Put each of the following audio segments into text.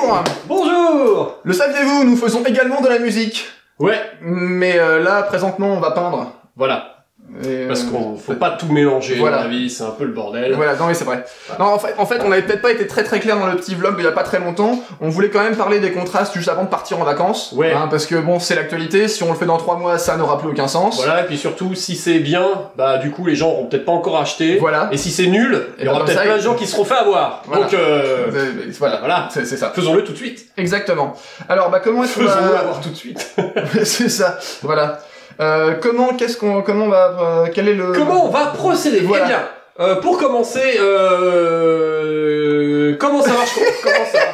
Bonjour. Bonjour. Le saviez-vous, nous faisons également de la musique. Ouais. Mais là, présentement, on va peindre. Voilà. Et, Parce qu'on faut pas tout mélanger voilà. dans la vie, c'est un peu le bordel. Voilà, non mais c'est vrai. Voilà. Non, en fait, on avait peut-être pas été très clair dans le petit vlog d'il y a pas très longtemps. On voulait quand même parler des contrastes juste avant de partir en vacances. Ouais. Hein, parce que bon, c'est l'actualité. Si on le fait dans 3 mois, ça n'aura plus aucun sens. Voilà, et puis surtout, si c'est bien, bah du coup les gens auront peut-être pas encore acheté. Voilà. Et si c'est nul, il y aura peut-être plein de gens qui seront fait avoir. Voilà. Donc voilà, c'est ça. Faisons-le tout de suite. Exactement. Alors, bah comment est-ce qu'on Faisons-le va... avoir tout de suite. C'est ça. Voilà. Comment on va... quel est le... Comment on va procéder? Voilà. Eh bien, pour commencer, comment ça marche? Comment ça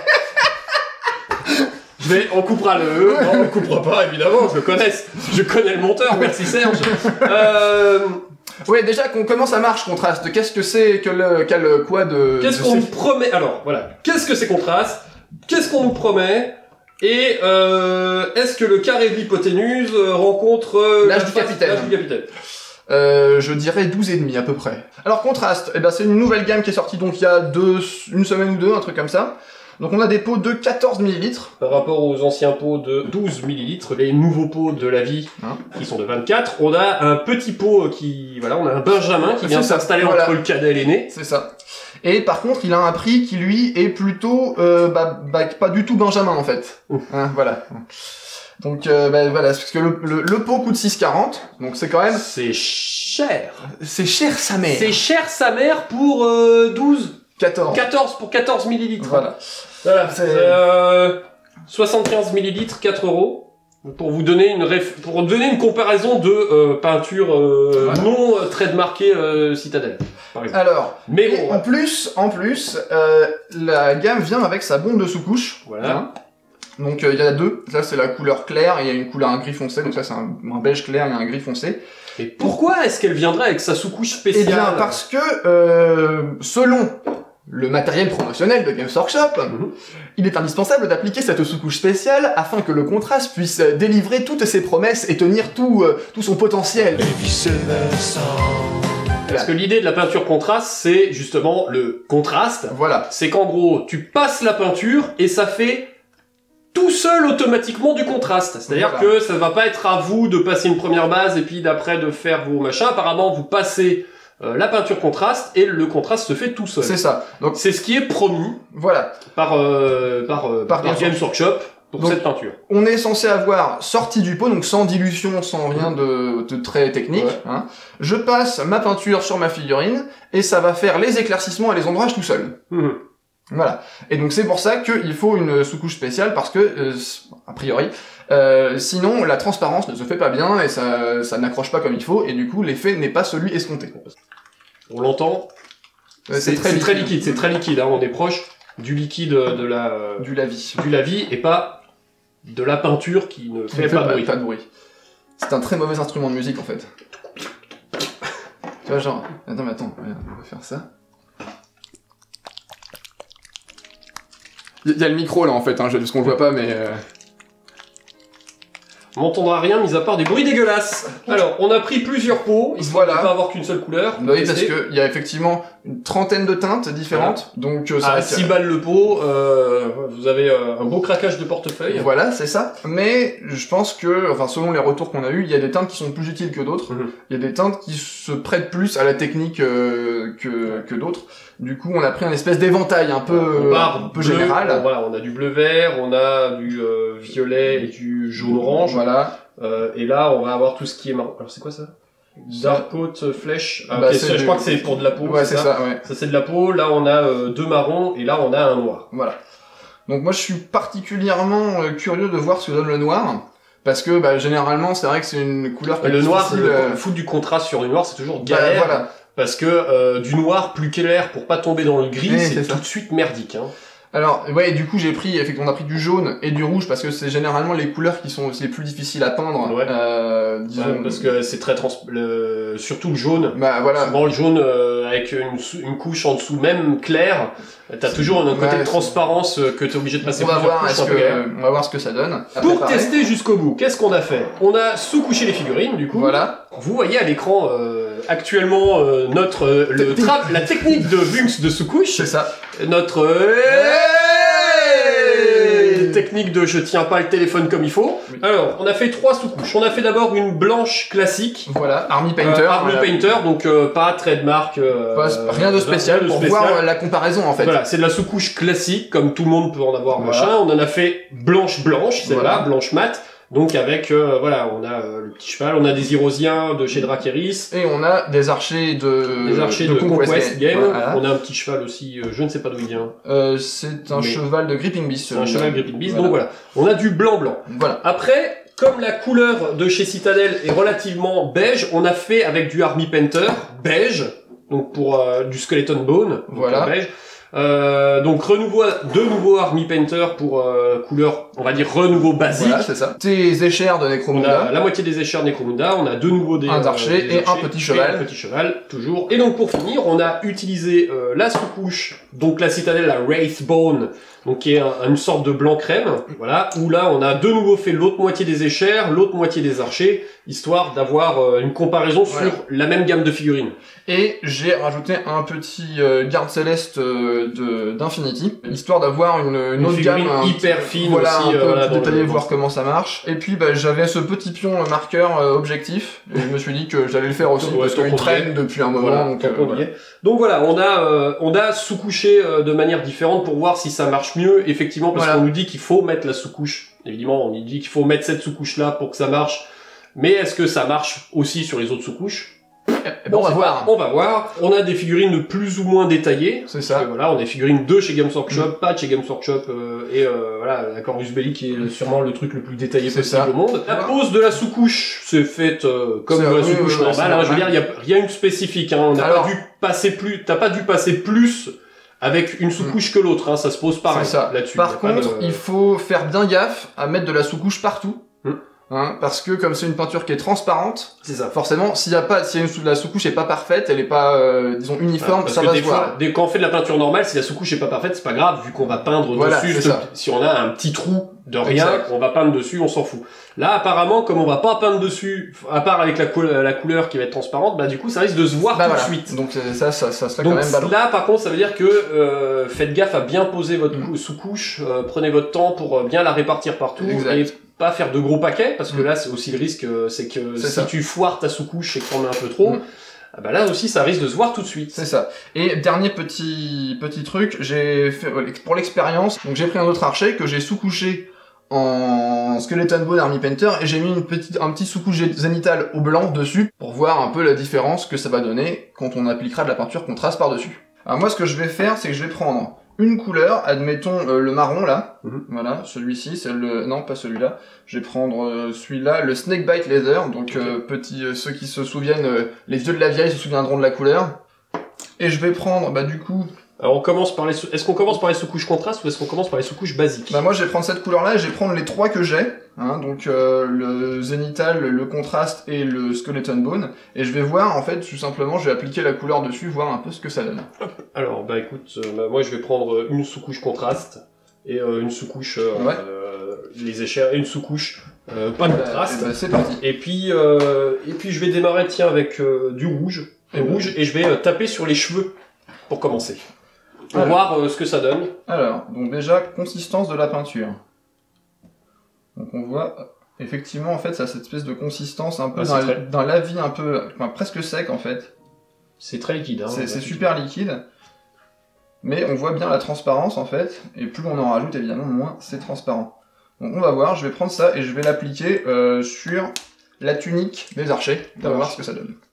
on coupera le E. Non, on coupera pas, évidemment, je connais le monteur, merci Serge. Ouais, déjà, comment ça marche, contraste? Qu'est-ce que c'est quoi de... Qu'est-ce qu'on nous promet? Alors, voilà. Qu'est-ce que c'est contraste? Qu'est-ce qu'on nous promet? Et est-ce que le carré de l'hypoténuse rencontre l'âge du capitaine? Je dirais 12,5 à peu près. Alors contraste, eh ben, c'est une nouvelle gamme qui est sortie donc il y a une semaine ou deux, un truc comme ça. Donc on a des pots de 14 ml. Par rapport aux anciens pots de 12 ml, les nouveaux pots de la vie qui sont de 24, on a un petit pot on a un Benjamin qui vient s'installer entre le cadet et l'aîné. C'est ça. Et par contre, il a un prix qui lui est plutôt pas du tout Benjamin en fait. Hein, voilà. Donc voilà, parce que le pot coûte 6,40, donc c'est quand même... C'est cher. C'est cher sa mère. C'est cher sa mère pour 14 pour 14 millilitres. Voilà. Voilà, 75 millilitres, 4 €. Pour vous donner une comparaison de peinture non trademarkée Citadel. Par exemple. Alors, mais bon, en plus, la gamme vient avec sa bombe de sous-couche. Voilà. Hein. Donc il y en a deux. Là c'est la couleur claire et il y a une couleur un gris foncé. Donc ça c'est un beige clair et un gris foncé. Et pourquoi est-ce qu'elle viendrait avec sa sous-couche spéciale? Eh bien parce que selon le matériel promotionnel de Games Workshop, il est indispensable d'appliquer cette sous-couche spéciale afin que le contraste puisse délivrer toutes ses promesses et tenir tout son potentiel. Parce que l'idée de la peinture contraste, c'est justement le contraste. Voilà. C'est qu'en gros, tu passes la peinture et ça fait tout seul automatiquement du contraste. C'est-à-dire que ça va pas être à vous de passer une première base et puis d'après de faire vos machins. Apparemment, vous passez la peinture contraste et le contraste se fait tout seul. C'est ça. Donc c'est ce qui est promis. Voilà. Par Games Workshop pour cette peinture. On est censé avoir sorti du pot, donc sans dilution, sans rien de très technique. Ouais. Hein. Je passe ma peinture sur ma figurine et ça va faire les éclaircissements et les ombrages tout seul. Voilà. Et donc c'est pour ça qu'il faut une sous-couche spéciale parce que, a priori, sinon la transparence ne se fait pas bien et ça n'accroche pas comme il faut et du coup l'effet n'est pas celui escompté. On l'entend. C'est très liquide. C'est très liquide. Hein. On est proche du liquide du lavis. Du lavis et pas de la peinture qui ne fait pas de bruit. C'est un très mauvais instrument de musique en fait. Tu vois genre, attends, on va faire ça. Il y a le micro là en fait, parce qu'on le voit pas mais... On n'entendra rien mis à part des bruits dégueulasses. Alors, on a pris plusieurs pots, il ne faut pas avoir qu'une seule couleur. Bah oui, parce qu'il y a effectivement une trentaine de teintes différentes, donc... à 6 balles le pot, vous avez un beau craquage de portefeuille. Voilà, c'est ça. Mais je pense que, enfin selon les retours qu'on a eu, il y a des teintes qui sont plus utiles que d'autres. Il y a des teintes qui se prêtent plus à la technique que d'autres. Du coup, on a pris un espèce d'éventail un peu général. Voilà, on a du bleu-vert, on a du violet et du jaune-orange. Voilà. Et là, on va avoir tout ce qui est marron. Alors, c'est quoi ça? Dark Coat Flèche. Je crois que c'est pour de la peau. Ouais, c'est ça, ouais. Ça, c'est de la peau. Là, on a deux marrons et là, on a un noir. Voilà. Donc, moi, je suis particulièrement curieux de voir ce que donne le noir. Parce que, généralement, c'est vrai que c'est une couleur qui le noir, foutre du contraste sur du noir, c'est toujours galère. Voilà. Parce que du noir plus clair pour pas tomber dans le gris, c'est tout de suite merdique. Hein. Alors, ouais, du coup, on a pris du jaune et du rouge parce que c'est généralement les couleurs qui sont les plus difficiles à peindre. Ouais. Disons. Parce que c'est très surtout le jaune. Bah voilà. Souvent le jaune avec une couche en dessous, même claire, t'as toujours un côté de transparence que t'es obligé de passer plusieurs couches. On va voir ce que ça donne. Pour tester jusqu'au bout, qu'est-ce qu'on a fait? On a sous-couché les figurines, du coup. Voilà. Vous voyez à l'écran actuellement la technique de Vunx de sous-couche. C'est ça. Notre technique de je tiens pas le téléphone comme il faut. Oui. Alors, on a fait 3 sous-couches. On a fait d'abord une blanche classique. Voilà, Army Painter. Army Painter, donc pas trademark. Rien de spécial pour voir la comparaison en fait. Voilà, c'est de la sous-couche classique, comme tout le monde peut en avoir, machin. On en a fait blanche, celle-là, blanche mat. Donc avec, voilà, on a le petit cheval, on a des Irosiens de chez Drakeris. Et on a des archers de Conquest Game. Voilà. On a un petit cheval aussi, je ne sais pas d'où il vient. C'est un cheval de Gripping Beast. C'est un cheval Gripping Beast, donc voilà. On a du blanc. Voilà. Après, comme la couleur de chez Citadel est relativement beige, on a fait avec du Army Painter, beige, donc pour du Skeleton Bone, voilà. Beige. Donc de nouveau Army Painter pour couleur, on va dire renouveau basique. Voilà, c'est ça. Tes échères de Necromunda. On a la moitié des échères de Necromunda, on a de nouveau un archer et un petit cheval. Un petit cheval, toujours. Et donc pour finir, on a utilisé la sous-couche, donc la Citadel, la Wraithbone, donc qui est une sorte de blanc crème, voilà, où là on a de nouveau fait l'autre moitié des échères, l'autre moitié des archers, histoire d'avoir une comparaison sur la même gamme de figurines. Et j'ai rajouté un petit garde céleste d'Infinity, histoire d'avoir une autre gamme hyper fine voilà, aussi, un peu plus détaillée, voir comment ça marche. Et puis j'avais ce petit pion marqueur objectif, et je me suis dit que j'allais le faire aussi, parce qu'il traîne depuis un moment. Voilà, donc voilà, on a sous-couché de manière différente pour voir si ça marche mieux, effectivement, parce qu'on nous dit qu'il faut mettre la sous-couche. Évidemment, on nous dit qu'il faut mettre cette sous-couche-là pour que ça marche. Mais est-ce que ça marche aussi sur les autres sous-couches? On va voir. On va voir. On a des figurines plus ou moins détaillées. C'est ça. Voilà, on a des figurines de chez Games Workshop, pas de chez Games Workshop, et voilà, la Corvus Belli qui est sûrement le truc le plus détaillé possible au monde. La pose de la sous-couche, c'est faite comme la sous-couche normale. Hein, je veux dire, il y a rien de spécifique. Hein, on n'a pas dû passer plus. T'as pas dû passer plus avec une sous-couche que l'autre. Hein, ça se pose pareil là-dessus. Par contre, il faut faire bien gaffe à mettre de la sous-couche partout. Hein, parce que comme c'est une peinture qui est transparente, c'est ça. Forcément, si la sous-couche est pas parfaite, elle est pas, disons, uniforme, ça va se voir. Quand on fait de la peinture normale, si la sous-couche est pas parfaite, c'est pas grave, vu qu'on va peindre dessus. Si on a un petit trou de rien, on va peindre dessus, on s'en fout. Là, apparemment, comme on va pas peindre dessus, à part avec la couleur qui va être transparente, bah du coup, ça risque de se voir tout de suite. Donc ça serait quand même ballot. Là, par contre, ça veut dire que faites gaffe à bien poser votre sous-couche, prenez votre temps pour bien la répartir partout. Et pas faire de gros paquets, parce que là, c'est aussi le risque, c'est que si tu foires ta sous-couche et que t'en mets un peu trop, bah là aussi, ça risque de se voir tout de suite. C'est ça. Et dernier petit truc, j'ai fait, pour l'expérience, donc j'ai pris un autre archer que j'ai sous-couché en Skeleton Bone Army Painter, et j'ai mis un petit sous-couche zénithal au blanc dessus, pour voir un peu la différence que ça va donner quand on appliquera de la peinture contraste par-dessus. Alors moi, ce que je vais faire, c'est que je vais prendre une couleur, admettons le marron là, voilà, celui-ci, c'est non pas celui-là, je vais prendre celui-là, le Snakebite Leather, donc ceux qui se souviennent, les vieux de la vieille se souviendront de la couleur, et je vais prendre, bah du coup... Alors est-ce qu'on commence par les sous-couches contrastes ou est-ce qu'on commence par les sous-couches basiques? Bah moi je vais prendre cette couleur-là et je vais prendre les 3 que j'ai, hein, donc le Zénithal, le contraste et le Skeleton Bone, et je vais voir en fait tout simplement, je vais appliquer la couleur dessus, voir un peu ce que ça donne. Alors bah écoute, moi je vais prendre une sous-couche contraste et une sous-couche les échères et une sous-couche pas de contraste. C'est parti. Et puis je vais démarrer avec du rouge, et je vais taper sur les cheveux pour commencer. Pour voir ce que ça donne. Alors, donc déjà, consistance de la peinture. Donc on voit, effectivement, en fait, ça a cette espèce de consistance un peu d'un lavis un peu, presque sec, en fait. C'est très liquide. Hein, c'est super liquide. Mais on voit bien la transparence, en fait. Et plus on en rajoute, évidemment, moins c'est transparent. Donc on va voir, je vais prendre ça et je vais l'appliquer sur la tunique des archers. On va voir ce que ça donne.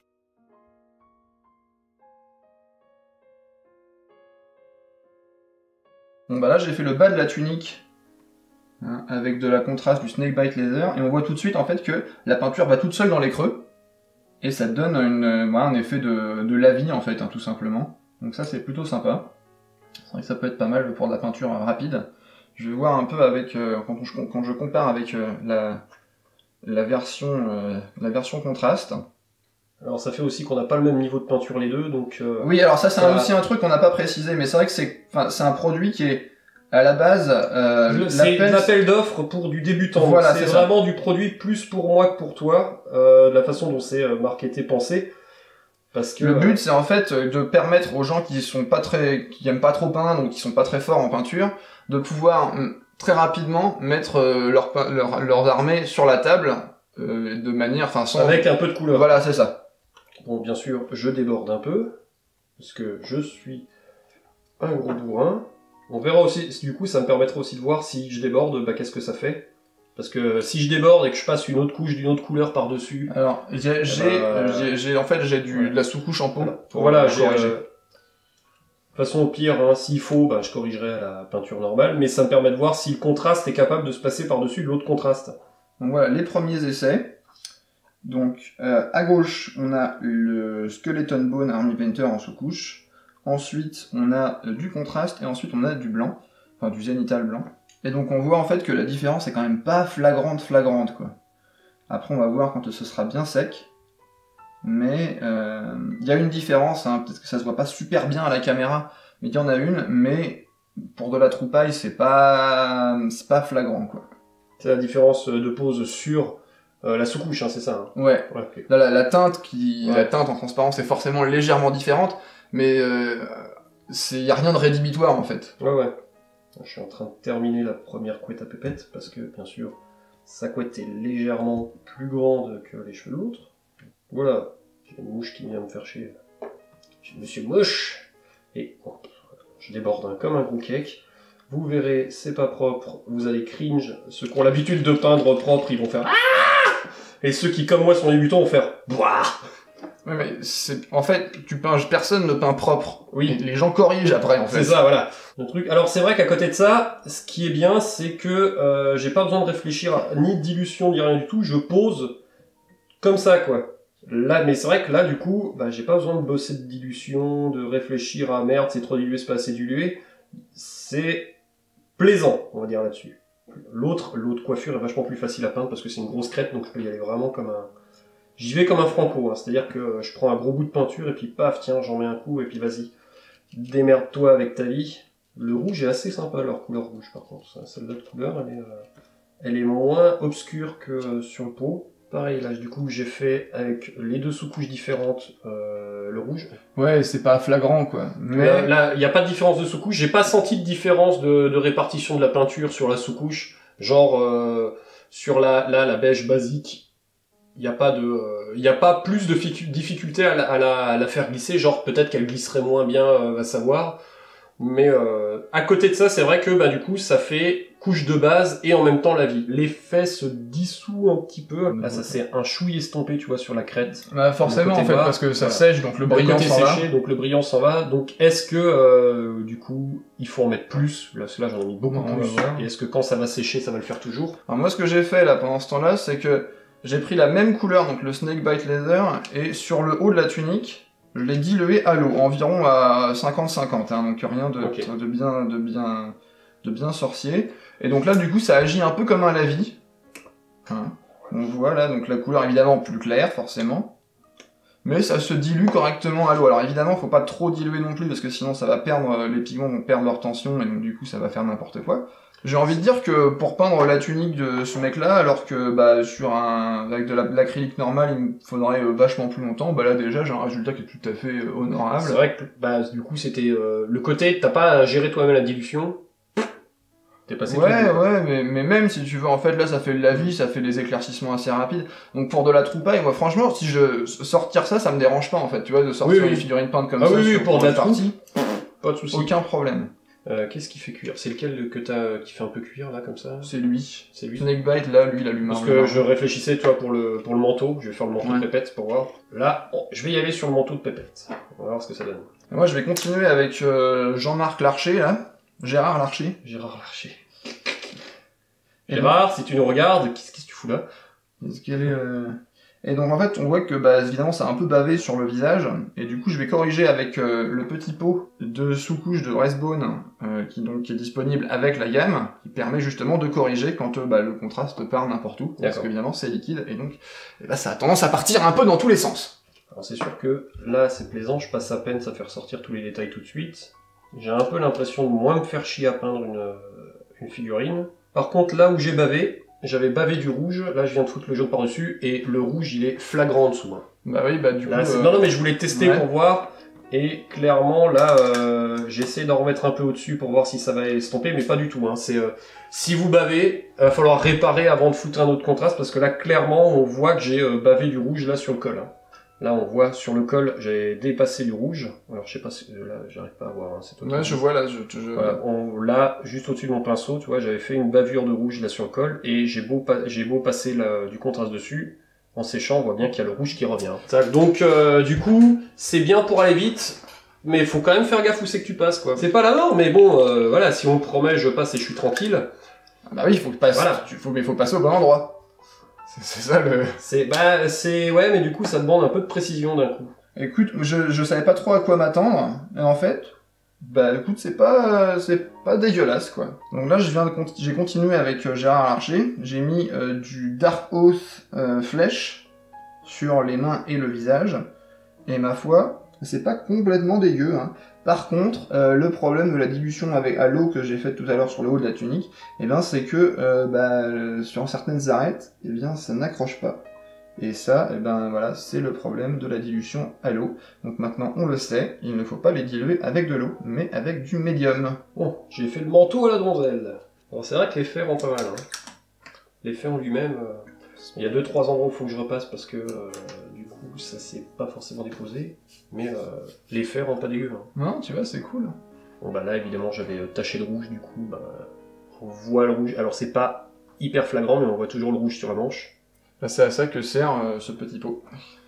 Bon bah là j'ai fait le bas de la tunique hein, avec de la contraste du Snakebite Leather et on voit tout de suite en fait que la peinture va toute seule dans les creux et ça donne un effet de lavis en fait hein, tout simplement. Donc ça c'est plutôt sympa. C'est vrai que ça peut être pas mal pour de la peinture rapide. Je vais voir un peu avec quand je compare avec la version contraste. Alors ça fait aussi qu'on n'a pas le même niveau de peinture les deux, donc... Oui, alors ça c'est aussi un truc qu'on n'a pas précisé, mais c'est vrai que c'est un produit qui est, à la base... c'est l'appel d'offres pour du débutant, voilà, c'est vraiment du produit plus pour moi que pour toi, de la façon dont c'est marketé, pensé. Parce que, le but c'est en fait de permettre aux gens qui aiment pas trop peindre, donc qui sont pas très forts en peinture, de pouvoir très rapidement mettre leurs armées sur la table de manière, enfin sans... Avec un peu de couleur. Voilà, c'est ça. Bon, bien sûr, je déborde un peu, parce que je suis un gros bourrin. On verra aussi, du coup, ça me permettra aussi de voir si je déborde, bah, qu'est-ce que ça fait. Parce que si je déborde et que je passe une autre couche d'une autre couleur par-dessus... Alors, j'ai de la sous-couche en peau. Voilà, corriger. De toute façon, au pire, hein, s'il faut, bah, je corrigerai à la peinture normale, mais ça me permet de voir si le contraste est capable de se passer par-dessus l'autre contraste. Donc voilà, les premiers essais. Donc, à gauche, on a le Skeleton Bone Army Painter en sous-couche. Ensuite, on a du contraste, et ensuite on a du blanc, enfin du zénithal blanc. Et donc on voit en fait que la différence est quand même pas flagrante quoi. Après on va voir quand ce sera bien sec. Mais il y a une différence, hein, peut-être que ça se voit pas super bien à la caméra, mais il y en a une, mais pour de la troupaille c'est pas flagrant quoi. C'est la différence de pose sur la sous-couche, hein, c'est ça hein. Ouais, okay. Là, la teinte en transparence est forcément légèrement différente, mais y a rien de rédhibitoire en fait. Ouais. Je suis en train de terminer la première couette à pépette, parce que, bien sûr, sa couette est légèrement plus grande que les cheveux de l'autre. Voilà, j'ai une mouche qui vient me faire chier. J'ai Monsieur Mouche, et bon, je déborde hein, comme un gros cake. Vous verrez, c'est pas propre, vous allez cringe. Ceux qui ont l'habitude de peindre propre, ils vont faire ah, et ceux qui, comme moi, sont débutants, vont faire Bouah. Ouais, mais en fait, personne ne peint propre. Oui. Les gens corrigent après, en fait. C'est ça, voilà. Le truc. Alors, c'est vrai qu'à côté de ça, ce qui est bien, c'est que j'ai pas besoin de réfléchir ni de dilution, ni rien du tout. Je pose comme ça, quoi. Là, mais c'est vrai que là, du coup, bah, j'ai pas besoin de bosser de dilution, de réfléchir à merde, c'est trop dilué, c'est pas assez dilué. C'est plaisant, on va dire là-dessus. L'autre coiffure est vachement plus facile à peindre parce que c'est une grosse crête, donc je peux y aller vraiment comme un... J'y vais comme un franco, hein. C'est-à-dire que je prends un gros bout de peinture et puis paf, tiens, j'en mets un coup et puis vas-y, démerde-toi avec ta vie. Le rouge est assez sympa, leur couleur rouge par contre. Celle-là de couleur, elle est moins obscure que sur le pot. Pareil, là, du coup, j'ai fait avec les deux sous-couches différentes le rouge. Ouais, c'est pas flagrant, quoi. Mais là, il n'y a pas de différence de sous-couche. J'ai pas senti de différence de répartition de la peinture sur la sous-couche. Genre, sur la beige basique, il n'y a pas plus de difficulté à la faire glisser. Genre, peut-être qu'elle glisserait moins bien, va savoir. Mais à côté de ça, c'est vrai que bah du coup, ça fait couche de base et en même temps la vie. L'effet se dissout un petit peu. Là, ça c'est un chouille estompé, tu vois, sur la crête. Bah forcément en fait, parce que ça sèche, donc le brillant s'en va. Donc le brillant s'en va. Donc est-ce que du coup, il faut en mettre plus? Là j'en ai mis beaucoup plus. Et est-ce que quand ça va sécher, ça va le faire toujours? Alors moi, ce que j'ai fait là pendant ce temps-là, c'est que j'ai pris la même couleur, donc le Snakebite Leather, et sur le haut de la tunique, je l'ai dilué à l'eau, environ à 50-50, hein, donc rien de bien sorcier. Et donc là, du coup, ça agit un peu comme un lavis. Hein. On voit là, donc la couleur évidemment plus claire, forcément. Mais ça se dilue correctement à l'eau. Alors évidemment, faut pas trop diluer non plus, parce que sinon ça va perdre, les pigments vont perdre leur tension, et donc du coup ça va faire n'importe quoi. J'ai envie de dire que pour peindre la tunique de ce mec-là, alors que bah avec de l'acrylique normal, il me faudrait vachement plus longtemps, bah là déjà j'ai un résultat qui est tout à fait honorable. C'est vrai que bah du coup c'était le côté, t'as pas géré toi-même la dilution. T'es passé mais même si tu veux, en fait là ça fait le lavis, ça fait des éclaircissements assez rapides. Donc pour de la troupaille, moi franchement, si je sortir ça me dérange pas en fait, tu vois, de sortir une figurine peinte comme ça. Oui, pour de la partie, pas de souci. Aucun problème. Qu'est-ce qui fait cuire? C'est lequel qui fait un peu cuire là comme ça? C'est lui. Snakebite là, lui il allume. Parce que je réfléchissais toi pour le manteau, je vais faire le manteau de Pépette pour voir. Là, je vais y aller sur le manteau de Pépette. On va voir ce que ça donne. Et moi je vais continuer avec Jean-Marc Larcher là. Gérard Larcher. Gérard, si tu nous regardes, qu'est-ce que tu fous là? Et donc en fait, on voit que bah évidemment ça a un peu bavé sur le visage, et du coup je vais corriger avec le petit pot de sous-couche de Wrestbone qui est disponible avec la gamme, qui permet justement de corriger quand le contraste part n'importe où, parce qu'évidemment c'est liquide, et donc ça a tendance à partir un peu dans tous les sens. Alors c'est sûr que là c'est plaisant, je passe à peine à faire sortir tous les détails tout de suite. J'ai un peu l'impression de moins me faire chier à peindre une figurine. Par contre là où j'ai bavé, j'avais bavé du rouge, là je viens de foutre le jaune par-dessus, et le rouge il est flagrant en dessous. Hein. Bah oui, bah du coup... Là, non mais je voulais tester pour voir Et clairement, là, j'essaie d'en remettre un peu au-dessus pour voir si ça va estomper, mais pas du tout. Hein. C'est si vous bavez, il va falloir réparer avant de foutre un autre contraste, parce que là, clairement, on voit que j'ai bavé du rouge là sur le col. Hein. Là, on voit sur le col, j'ai dépassé du rouge. Alors, je sais pas si là, j'arrive pas à voir. Hein, ouais, je vois là. Voilà, là, juste au-dessus de mon pinceau, tu vois, j'avais fait une bavure de rouge là sur le col, et j'ai beau passer du contraste dessus. En séchant, on voit bien qu'il y a le rouge qui revient. Donc, du coup, c'est bien pour aller vite, mais il faut quand même faire gaffe où c'est que tu passes, quoi. C'est pas la mort, mais bon, voilà, si on me promet, je passe et je suis tranquille. Bah oui, il faut que passer. Voilà. Mais faut passer au bon endroit. C'est ça le. Ouais, mais du coup, ça demande un peu de précision d'un coup. Écoute, je savais pas trop à quoi m'attendre, et en fait, bah écoute, c'est pas dégueulasse, quoi. Donc là, j'ai continué avec Gérard Larcher, j'ai mis du Dark Oath flèche sur les mains et le visage, et ma foi, c'est pas complètement dégueu, hein. Par contre, le problème de la dilution à l'eau que j'ai faite tout à l'heure sur le haut de la tunique, eh ben, c'est que sur certaines arêtes, eh bien, ça n'accroche pas. Et ça, eh ben voilà, c'est le problème de la dilution à l'eau. Donc maintenant, on le sait, il ne faut pas les diluer avec de l'eau, mais avec du médium. Bon, j'ai fait le manteau à la donzelle. Bon, c'est vrai que l'effet rend pas mal. Hein. L'effet en lui-même, il y a 2-3 endroits où il faut que je repasse parce que du coup, ça s'est pas forcément déposé. Mais l'effet rend pas dégueu. Hein. Non, tu vois, c'est cool. Bon bah là, évidemment, j'avais taché de rouge, du coup, bah, on voit le rouge. Alors c'est pas hyper flagrant, mais on voit toujours le rouge sur la manche. Bah, c'est à ça que sert ce petit pot.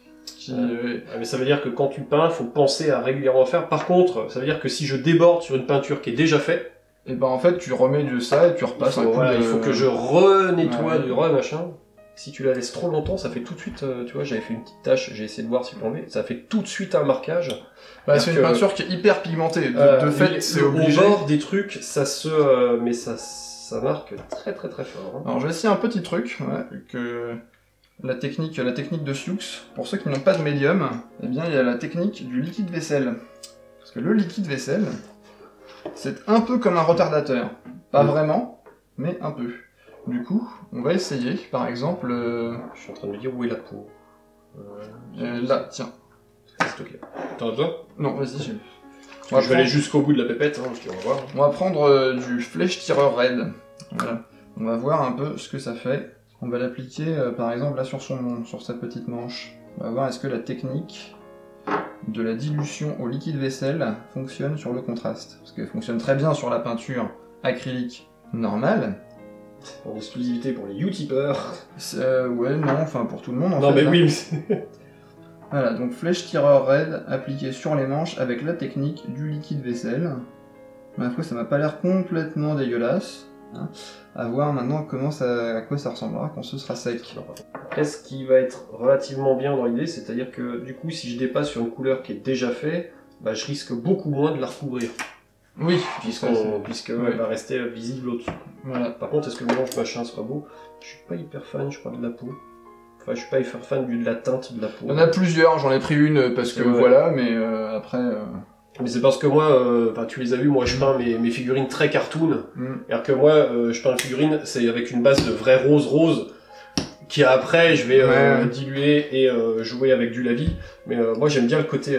Mais ça veut dire que quand tu peins, il faut penser à régulièrement faire. Par contre, ça veut dire que si je déborde sur une peinture qui est déjà faite, et ben en fait tu remets de ça et tu repasses un coup il faut que je renettoie du machin. Si tu la laisses trop longtemps, ça fait tout de suite, tu vois, j'avais fait une petite tache, j'ai essayé de voir si je l'enlevais, ça fait tout de suite un marquage. Bah, c'est une peinture qui est hyper pigmentée, de fait c'est obligé. Au bord des trucs, ça se... mais ça marque très très très fort. Hein. Alors je vais essayer un petit truc, que... La technique de Sioux, pour ceux qui n'ont pas de médium, eh bien il y a la technique du liquide vaisselle. Parce que le liquide vaisselle, c'est un peu comme un retardateur. Pas vraiment, mais un peu. Du coup, on va essayer, par exemple... Je suis en train de me dire où est la peau. Là, tiens. C'est ok. T'en as besoin? Non, vas-y, j'ai... Je vais aller jusqu'au bout de la pépette, hein, on va voir. On va prendre du flèche tireur raide. Voilà. On va voir un peu ce que ça fait. On va l'appliquer par exemple là sur sa petite manche. On va voir est-ce que la technique de la dilution au liquide vaisselle fonctionne sur le contraste. Parce qu'elle fonctionne très bien sur la peinture acrylique normale. En exclusivité pour les utipeurs. Ouais, non, enfin pour tout le monde en fait. Non mais oui. Voilà, donc flèche tireur raide appliquée sur les manches avec la technique du liquide vaisselle. Mais après ça m'a pas l'air complètement dégueulasse. Hein. À voir maintenant à quoi ça ressemblera quand ce sera sec. Après, ce qui va être relativement bien dans l'idée, c'est-à-dire que du coup, si je dépasse sur une couleur qui est déjà faite, bah, je risque beaucoup moins de la recouvrir. Oui, puisqu'elle va rester visible au-dessus. Voilà. Par contre, est-ce que le mélange machin sera beau? Je suis pas hyper fan, je crois, de la peau. Enfin, je suis pas hyper fan de la teinte de la peau. Il y en a plusieurs, j'en ai pris une parce que voilà, mais après... Mais c'est parce que moi, tu les as vus, moi je peins mes figurines très cartoon. Alors que moi, je peins une figurine, c'est avec une base de vrai rose, qui après je vais diluer et jouer avec du lavis. Mais moi j'aime bien le côté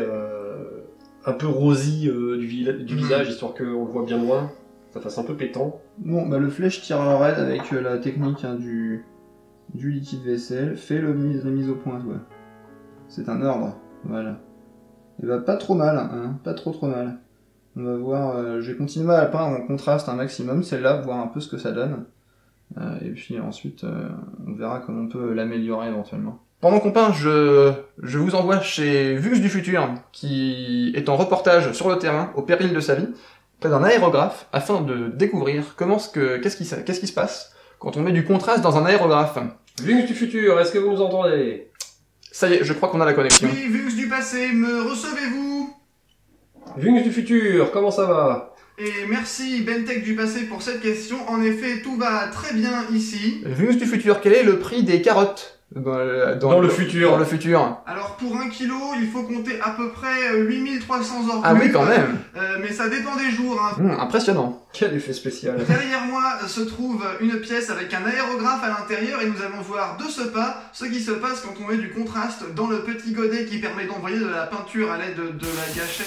un peu rosy du visage, histoire qu'on le voit bien loin, ça fasse un peu pétant. Bon, bah le flèche tireur raide avec la technique du liquide vaisselle fait la mise au point, ouais. C'est un ordre, voilà. Et bah pas trop mal, hein, pas trop mal. On va voir, je vais continuer à peindre en contraste un maximum, celle-là, voir un peu ce que ça donne. Et puis ensuite, on verra comment on peut l'améliorer éventuellement. Pendant qu'on peint, je vous envoie chez Vux du Futur, qui est en reportage sur le terrain, au péril de sa vie, près d'un aérographe, afin de découvrir qu'est-ce qui se passe quand on met du contraste dans un aérographe. Vux du Futur, est-ce que vous nous entendez ? Ça y est, je crois qu'on a la connexion. Oui, Vux du passé, me recevez-vous? Vux du Futur, comment ça va? Et merci Bentech du passé pour cette question. En effet, tout va très bien ici. Vux du Futur, quel est le prix des carottes? Dans le futur. Dans le futur. Alors pour 1 kilo, il faut compter à peu près 8300 heures Ah brutes. oui, quand même. Mais ça dépend des jours. Hein. Impressionnant. Quel effet spécial. Derrière moi se trouve une pièce avec un aérographe à l'intérieur et nous allons voir de ce pas ce qui se passe quand on met du contraste dans le petit godet qui permet d'envoyer de la peinture à l'aide de la gâchette.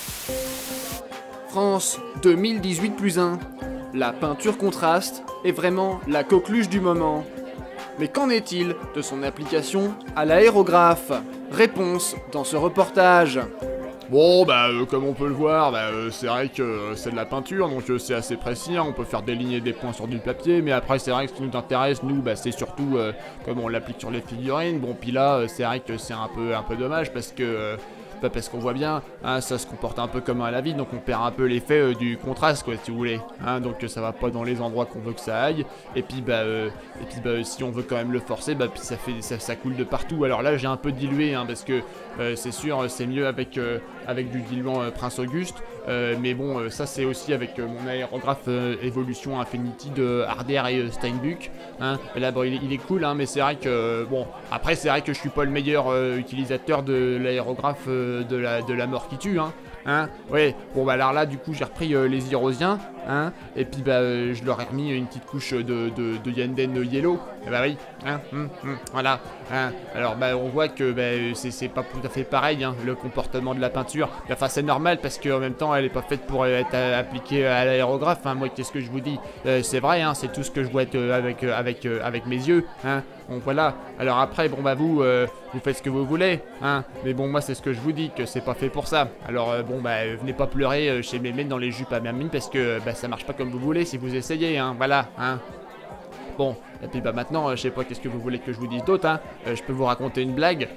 France 2018+1. La peinture contraste est vraiment la coqueluche du moment. Mais qu'en est-il de son application à l'aérographe? Réponse dans ce reportage. Bon, comme on peut le voir, c'est vrai que c'est de la peinture, donc c'est assez précis, hein, on peut faire des lignes et des points sur du papier, mais après c'est vrai que ce qui nous intéresse, nous, c'est surtout comme on l'applique sur les figurines. Bon, puis là, c'est vrai que c'est un peu dommage parce que... parce qu'on voit bien, hein, ça se comporte un peu comme à la vie, donc on perd un peu l'effet du contraste, quoi, si vous voulez. Hein, donc ça va pas dans les endroits qu'on veut que ça aille. Et puis si on veut quand même le forcer, puis ça coule de partout. Alors là, j'ai un peu dilué, hein, parce que c'est sûr, c'est mieux avec du diluant Prince Auguste. Mais bon, ça c'est aussi avec mon aérographe Evolution Infinity de Harder et Steinbuck. Hein. Là, bon, il est cool, hein, mais c'est vrai que bon, après c'est vrai que je suis pas le meilleur utilisateur de l'aérographe de la mort qui tue, hein. Ouais, bon alors là du coup j'ai repris les Irosiens, hein, et puis je leur ai remis une petite couche de Yanden Yellow, et oui, hein, voilà, hein. Alors on voit que c'est pas tout à fait pareil, hein, le comportement de la peinture, enfin c'est normal parce qu'en même temps elle est pas faite pour être appliquée à l'aérographe, hein. Moi qu'est-ce que je vous dis, c'est vrai, hein, c'est tout ce que je vois avec mes yeux, hein. Donc voilà, alors après bon vous faites ce que vous voulez, hein, mais bon moi c'est ce que je vous dis, que c'est pas fait pour ça. Alors venez pas pleurer chez Mémé dans les jupes à mamie parce que ça marche pas comme vous voulez si vous essayez, hein, voilà, hein. Bon, et puis maintenant, je sais pas qu'est-ce que vous voulez que je vous dise d'autre, hein. Je peux vous raconter une blague,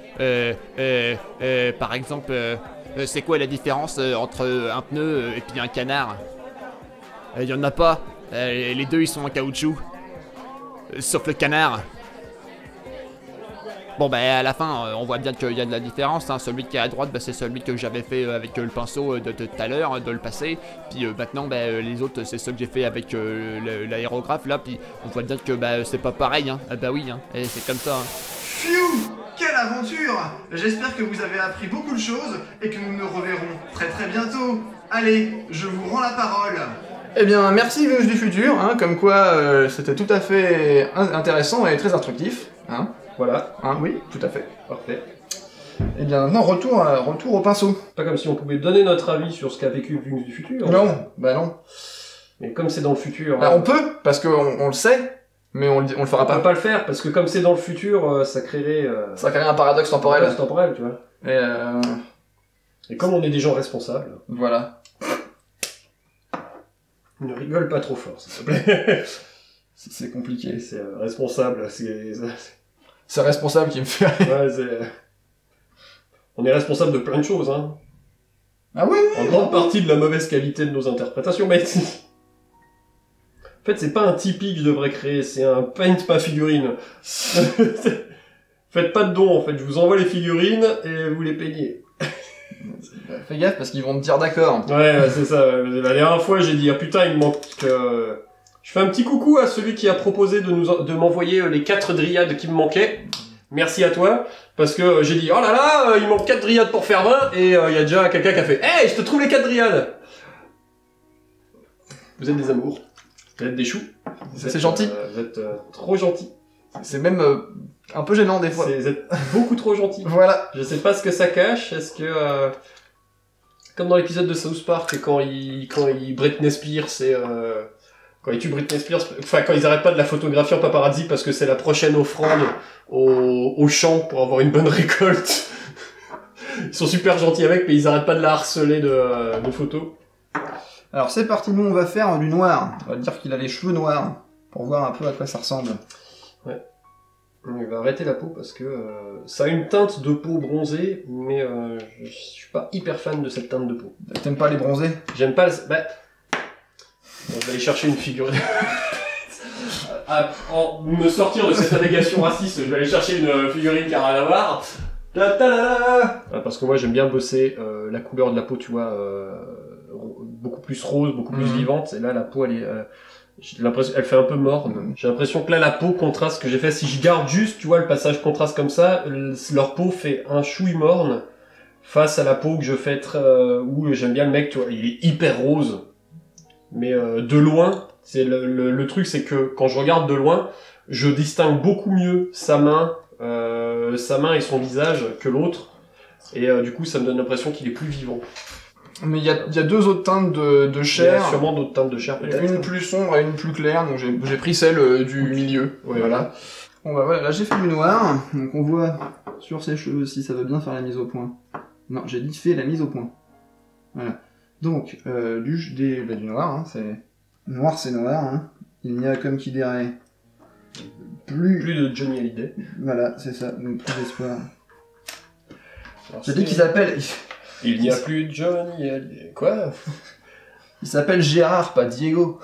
par exemple, c'est quoi la différence entre un pneu et puis un canard? Il y en a pas, les deux ils sont en caoutchouc, sauf le canard. Bon à la fin, on voit bien qu'il y a de la différence, hein. Celui qui est à droite, c'est celui que j'avais fait avec le pinceau de tout à l'heure, de le passé. Puis maintenant, les autres, c'est ceux que j'ai fait avec l'aérographe, là. Puis on voit bien que c'est pas pareil, hein. Oui, hein, et c'est comme ça, hein. Pfiou! Quelle aventure! J'espère que vous avez appris beaucoup de choses et que nous nous reverrons très bientôt. Allez, je vous rends la parole. Eh bien, merci Venus du futur, hein, comme quoi c'était tout à fait intéressant et très instructif, hein. Voilà. Hein, oui, tout à fait. Parfait. Eh bien, non, retour au pinceau. Pas comme si on pouvait donner notre avis sur ce qu'a vécu Venus du futur. Non, non. Mais comme c'est dans le futur... on peut, parce qu'on le sait, mais on le fera pas. On peut pas le faire, parce que comme c'est dans le futur, ça créerait... Ça créerait un paradoxe temporel. Un paradoxe temporel, tu vois. Et comme on est des gens responsables... Voilà. Ne rigole pas trop fort, s'il te plaît. C'est compliqué. C'est responsable, C'est responsable qui me fait rire. Ouais, on est responsable de plein de choses, hein. Ah oui, en grande partie de la mauvaise qualité de nos interprétations, mais... En fait, c'est pas un Tipeee que je devrais créer, c'est un Paint ma figurine. Faites pas de dons, en fait. Je vous envoie les figurines et vous les peignez. Fais gaffe, parce qu'ils vont te dire d'accord. Ouais, c'est ça. La dernière fois, j'ai dit, ah putain, il me manque... Je fais un petit coucou à celui qui a proposé de m'envoyer les 4 dryades qui me manquaient. Merci à toi. Parce que j'ai dit, oh là là, il manque 4 dryades pour faire 20. Et il y a déjà quelqu'un qui a fait, hey, je te trouve les 4 dryades. Vous êtes des amours. Vous êtes des choux. C'est gentil. Vous êtes trop gentils. C'est même un peu gênant des fois. Vous êtes beaucoup trop gentils. Voilà. Je sais pas ce que ça cache. Est-ce que... comme dans l'épisode de South Park, quand Britney Spears, c'est... quand ils tuent Britney Spears, enfin quand ils arrêtent pas de la photographier en paparazzi parce que c'est la prochaine offrande au champ pour avoir une bonne récolte. Ils sont super gentils avec, mais ils arrêtent pas de la harceler de photos. Alors c'est parti, nous on va faire du noir. On va dire qu'il a les cheveux noirs, pour voir un peu à quoi ça ressemble. Ouais. Il va arrêter la peau parce que ça a une teinte de peau bronzée, mais je suis pas hyper fan de cette teinte de peau. T'aimes pas les bronzés? J'aime pas... Bon, je vais aller chercher une figurine. En me sortir de cette allégation raciste, je vais aller chercher une figurine qui a rien à voir. Parce que moi j'aime bien bosser la couleur de la peau, tu vois, beaucoup plus rose, beaucoup plus vivante. Et là la peau elle est J'ai l'impression, elle fait un peu morne. J'ai l'impression que là, la peau contraste que j'ai fait, si je garde juste, tu vois, le passage contraste comme ça, leur peau fait un chouille morne face à la peau que je fais où j'aime bien le mec, tu vois, il est hyper rose. Mais de loin, c'est le truc, c'est que quand je regarde de loin, je distingue beaucoup mieux sa main et son visage que l'autre. Et du coup, ça me donne l'impression qu'il est plus vivant. Mais il y a deux autres teintes de chair. Il y a sûrement d'autres teintes de chair, peut-être. Une plus sombre et une plus claire, donc j'ai pris celle du milieu. Ouais, voilà. Bon bah voilà, là j'ai fait du noir, donc on voit sur ses cheveux si ça veut bien faire la mise au point. Non, j'ai dit fait la mise au point. Voilà. Donc, du noir, hein, c'est... Noir c'est noir, hein. Il n'y a comme qui dirait... Plus de Johnny Hallyday. Voilà, c'est ça, donc plus d'espoir. J'ai dit qu'il s'appelle... Il n'y a plus de Johnny Hallyday. Quoi? Il s'appelle Gérard, pas Diego.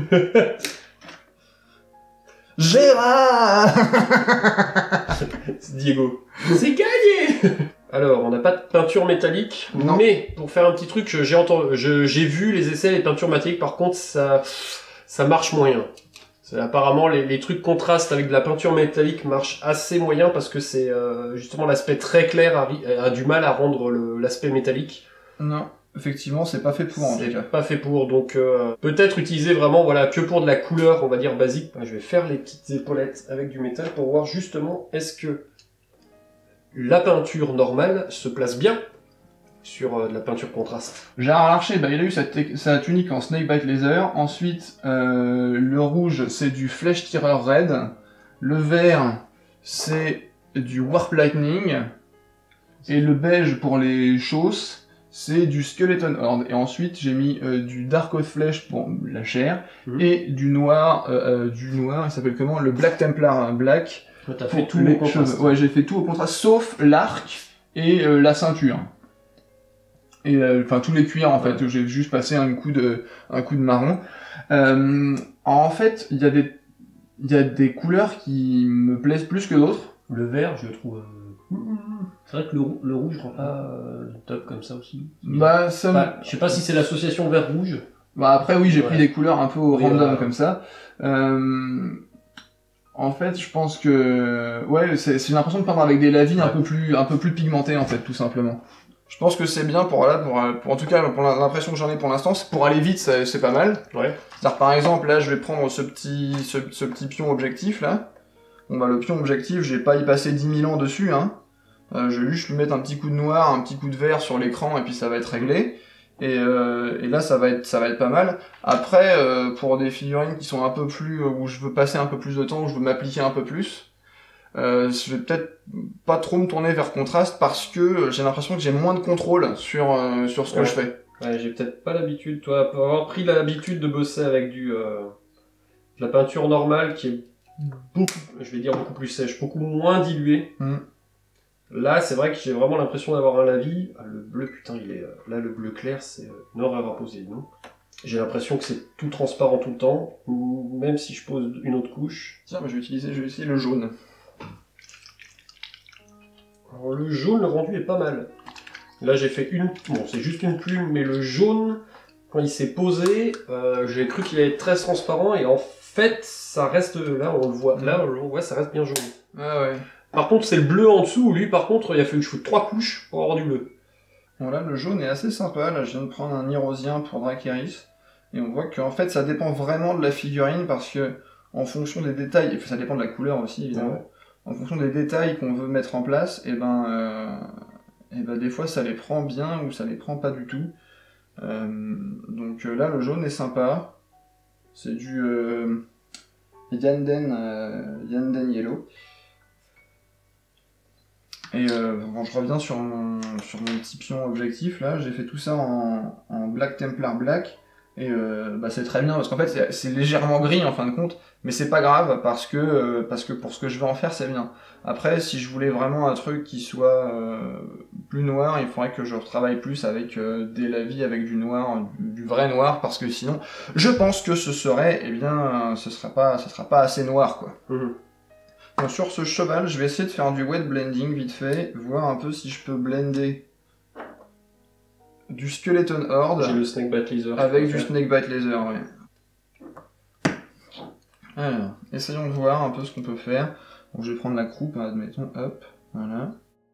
Gérard. C'est Diego. C'est gagné. Alors, on n'a pas de peinture métallique, non. Mais pour faire un petit truc, j'ai vu les essais des peintures métalliques, par contre, ça marche moyen. Apparemment, les trucs contrastes avec de la peinture métallique marchent assez moyen parce que c'est justement l'aspect très clair a du mal à rendre l'aspect métallique. Non, effectivement, c'est pas fait pour en tout cas. C'est pas fait pour, donc peut-être utiliser vraiment voilà que pour de la couleur, on va dire basique. Je vais faire les petites épaulettes avec du métal pour voir justement est-ce que la peinture normale se place bien sur de la peinture contraste. Gérard Larcher, bah, il a eu sa tunique en Snakebite Laser. Ensuite, le rouge, c'est du Flèche Tireur Red. Le vert, c'est du Warp Lightning. Et le beige pour les chausses, c'est du Skeleton Horde. Et ensuite, j'ai mis du Dark Oath Flèche pour la chair. Et du noir, il s'appelle comment? Le Black Templar Black. T'as fait tout au contraste. Ouais, j'ai fait tout au contraste, sauf l'arc et la ceinture. Et enfin tous les cuirs en fait, j'ai juste passé un coup de marron. En fait, il y a des couleurs qui me plaisent plus que d'autres. Le vert, je le trouve. C'est vrai que le rouge rend pas top comme ça aussi. Bah ça. Je sais pas si c'est l'association vert-rouge. Bah après oui, j'ai pris des couleurs un peu au random comme ça. En fait, je pense que c'est l'impression de peindre avec des lavis un peu plus pigmentés en fait, tout simplement. Je pense que c'est bien pour en tout cas pour l'impression que j'en ai pour l'instant, pour aller vite, c'est pas mal. Ouais. C'est-à-dire par exemple là, je vais prendre ce petit pion objectif là. Bon bah le pion objectif, j'ai pas y passé 10 000 ans dessus hein. Je vais juste lui mettre un petit coup de noir, un petit coup de vert sur l'écran et puis ça va être réglé. Et là ça va être pas mal. Après pour des figurines qui sont un peu plus où je veux passer un peu plus de temps, où je veux m'appliquer un peu plus, je vais peut-être pas trop me tourner vers contraste parce que j'ai l'impression que j'ai moins de contrôle sur ce que je fais. Ouais, j'ai peut-être pas l'habitude, toi, pour avoir pris l'habitude de bosser avec de la peinture normale qui est beaucoup plus sèche, beaucoup moins diluée. Là, c'est vrai que j'ai vraiment l'impression d'avoir un lavis. Ah, le bleu, putain, il est là, le bleu clair, c'est une horreur à poser, non? J'ai l'impression que c'est tout transparent tout le temps, même si je pose une autre couche. Tiens, je vais essayer le jaune. Alors, le jaune, le rendu est pas mal. Là, j'ai fait c'est juste une plume, mais le jaune, quand il s'est posé, j'ai cru qu'il allait être très transparent, et en fait, ça reste, là, on le voit, ça reste bien jaune. Ah ouais. Par contre, c'est le bleu en dessous, lui, par contre, il a fallu que je foute 3 couches pour avoir du bleu. Bon là, le jaune est assez sympa, là, je viens de prendre un Irosien pour Dracaris, et on voit qu'en fait, ça dépend vraiment de la figurine, parce que, en fonction des détails, ça dépend de la couleur aussi, évidemment. Ouais. En fonction des détails qu'on veut mettre en place, et ben des fois ça les prend bien ou ça les prend pas du tout. Donc là le jaune est sympa. C'est du Yanden Yellow. Et quand je reviens sur mon petit pion objectif là, j'ai fait tout ça en Black Templar Black. Et c'est très bien parce qu'en fait c'est légèrement gris en fin de compte, mais c'est pas grave parce que pour ce que je veux en faire c'est bien. Après si je voulais vraiment un truc qui soit plus noir, il faudrait que je retravaille plus avec des lavis avec du noir, du vrai noir, parce que sinon je pense que ce sera pas assez noir quoi. Donc, sur ce cheval je vais essayer de faire du wet blending vite fait, voir un peu si je peux blender du Skeleton Horde. J'ai le Snakebite Laser. Avec du Snakebite Laser, ouais. Alors, essayons de voir un peu ce qu'on peut faire. Donc je vais prendre la croupe, hein, admettons, hop, voilà.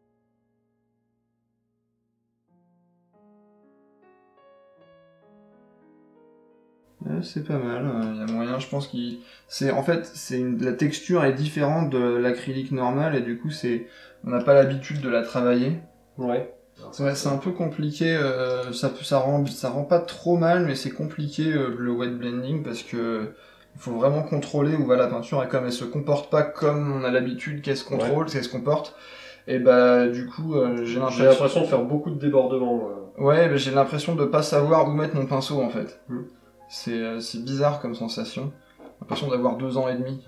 C'est pas mal, il y a moyen, je pense qu'il... En fait, la texture est différente de l'acrylique normal et du coup, on n'a pas l'habitude de la travailler. Ouais. Ouais, c'est un peu compliqué, ça rend pas trop mal, mais c'est compliqué le wet blending parce que il faut vraiment contrôler où va la peinture et comme elle se comporte pas comme on a l'habitude qu'elle se contrôle, qu'elle se comporte, et bah du coup j'ai l'impression de faire beaucoup de débordements. Ouais, bah, j'ai l'impression de pas savoir où mettre mon pinceau en fait. C'est bizarre comme sensation. J'ai l'impression d'avoir 2 ans et demi.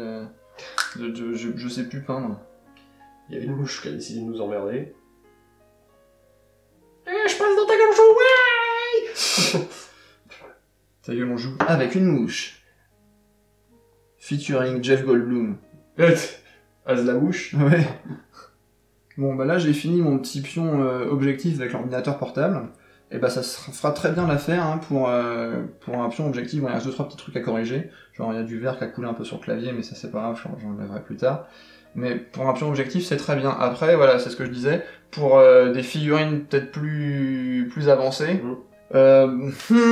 Je sais plus peindre. Il y a une mouche qui a décidé de nous emmerder. Je passe dans ta gueule, on joue, ouais. Ta gueule, on joue avec une mouche. Featuring Jeff Goldblum. As la mouche. Ouais. Bon, bah là, j'ai fini mon petit pion objectif avec l'ordinateur portable. Et bah ça fera très bien l'affaire hein, pour un pion objectif. Il y a 2-3 petits trucs à corriger. Genre, il y a du verre qui a coulé un peu sur le clavier, mais ça c'est pas grave, j'en verrai plus tard. Mais pour un pion objectif, c'est très bien. Après, voilà, c'est ce que je disais. Pour des figurines peut-être plus avancées, je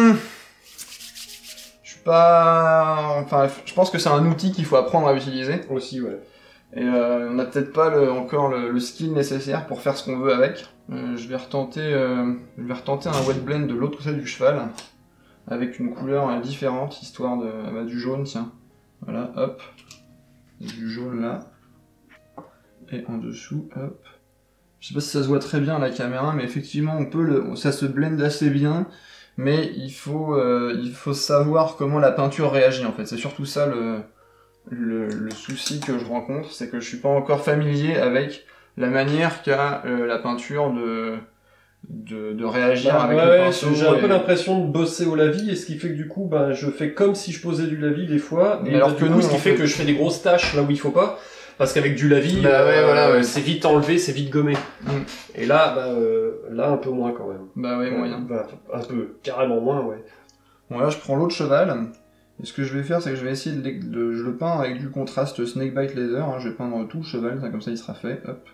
suis pas... Enfin, je pense que c'est un outil qu'il faut apprendre à utiliser. Aussi, ouais. Et on n'a peut-être pas encore le skill nécessaire pour faire ce qu'on veut avec. Je vais retenter un wet blend de l'autre côté du cheval, avec une couleur différente, histoire du jaune, tiens. Voilà, hop. Du jaune là. Et en dessous, hop. Je sais pas si ça se voit très bien à la caméra, mais effectivement, ça se blende assez bien, mais il faut savoir comment la peinture réagit en fait. C'est surtout ça le souci que je rencontre, c'est que je suis pas encore familier avec la manière qu'a la peinture de réagir avec le pinceau. J'ai un peu l'impression de bosser au lavis, et ce qui fait que du coup, je fais comme si je posais du lavis des fois, et alors que ce qui fait que je fais des grosses taches là où il faut pas. Parce qu'avec du lavis, c'est vite enlevé, c'est vite gommé. Et là, là un peu moins quand même. Bah ouais, moyen. Un peu, carrément moins, ouais. Bon là, je prends l'autre cheval. Et ce que je vais faire, c'est que je vais essayer je le peins avec du contraste Snakebite Leather. Hein. Je vais peindre tout le cheval, comme ça il sera fait. Hop.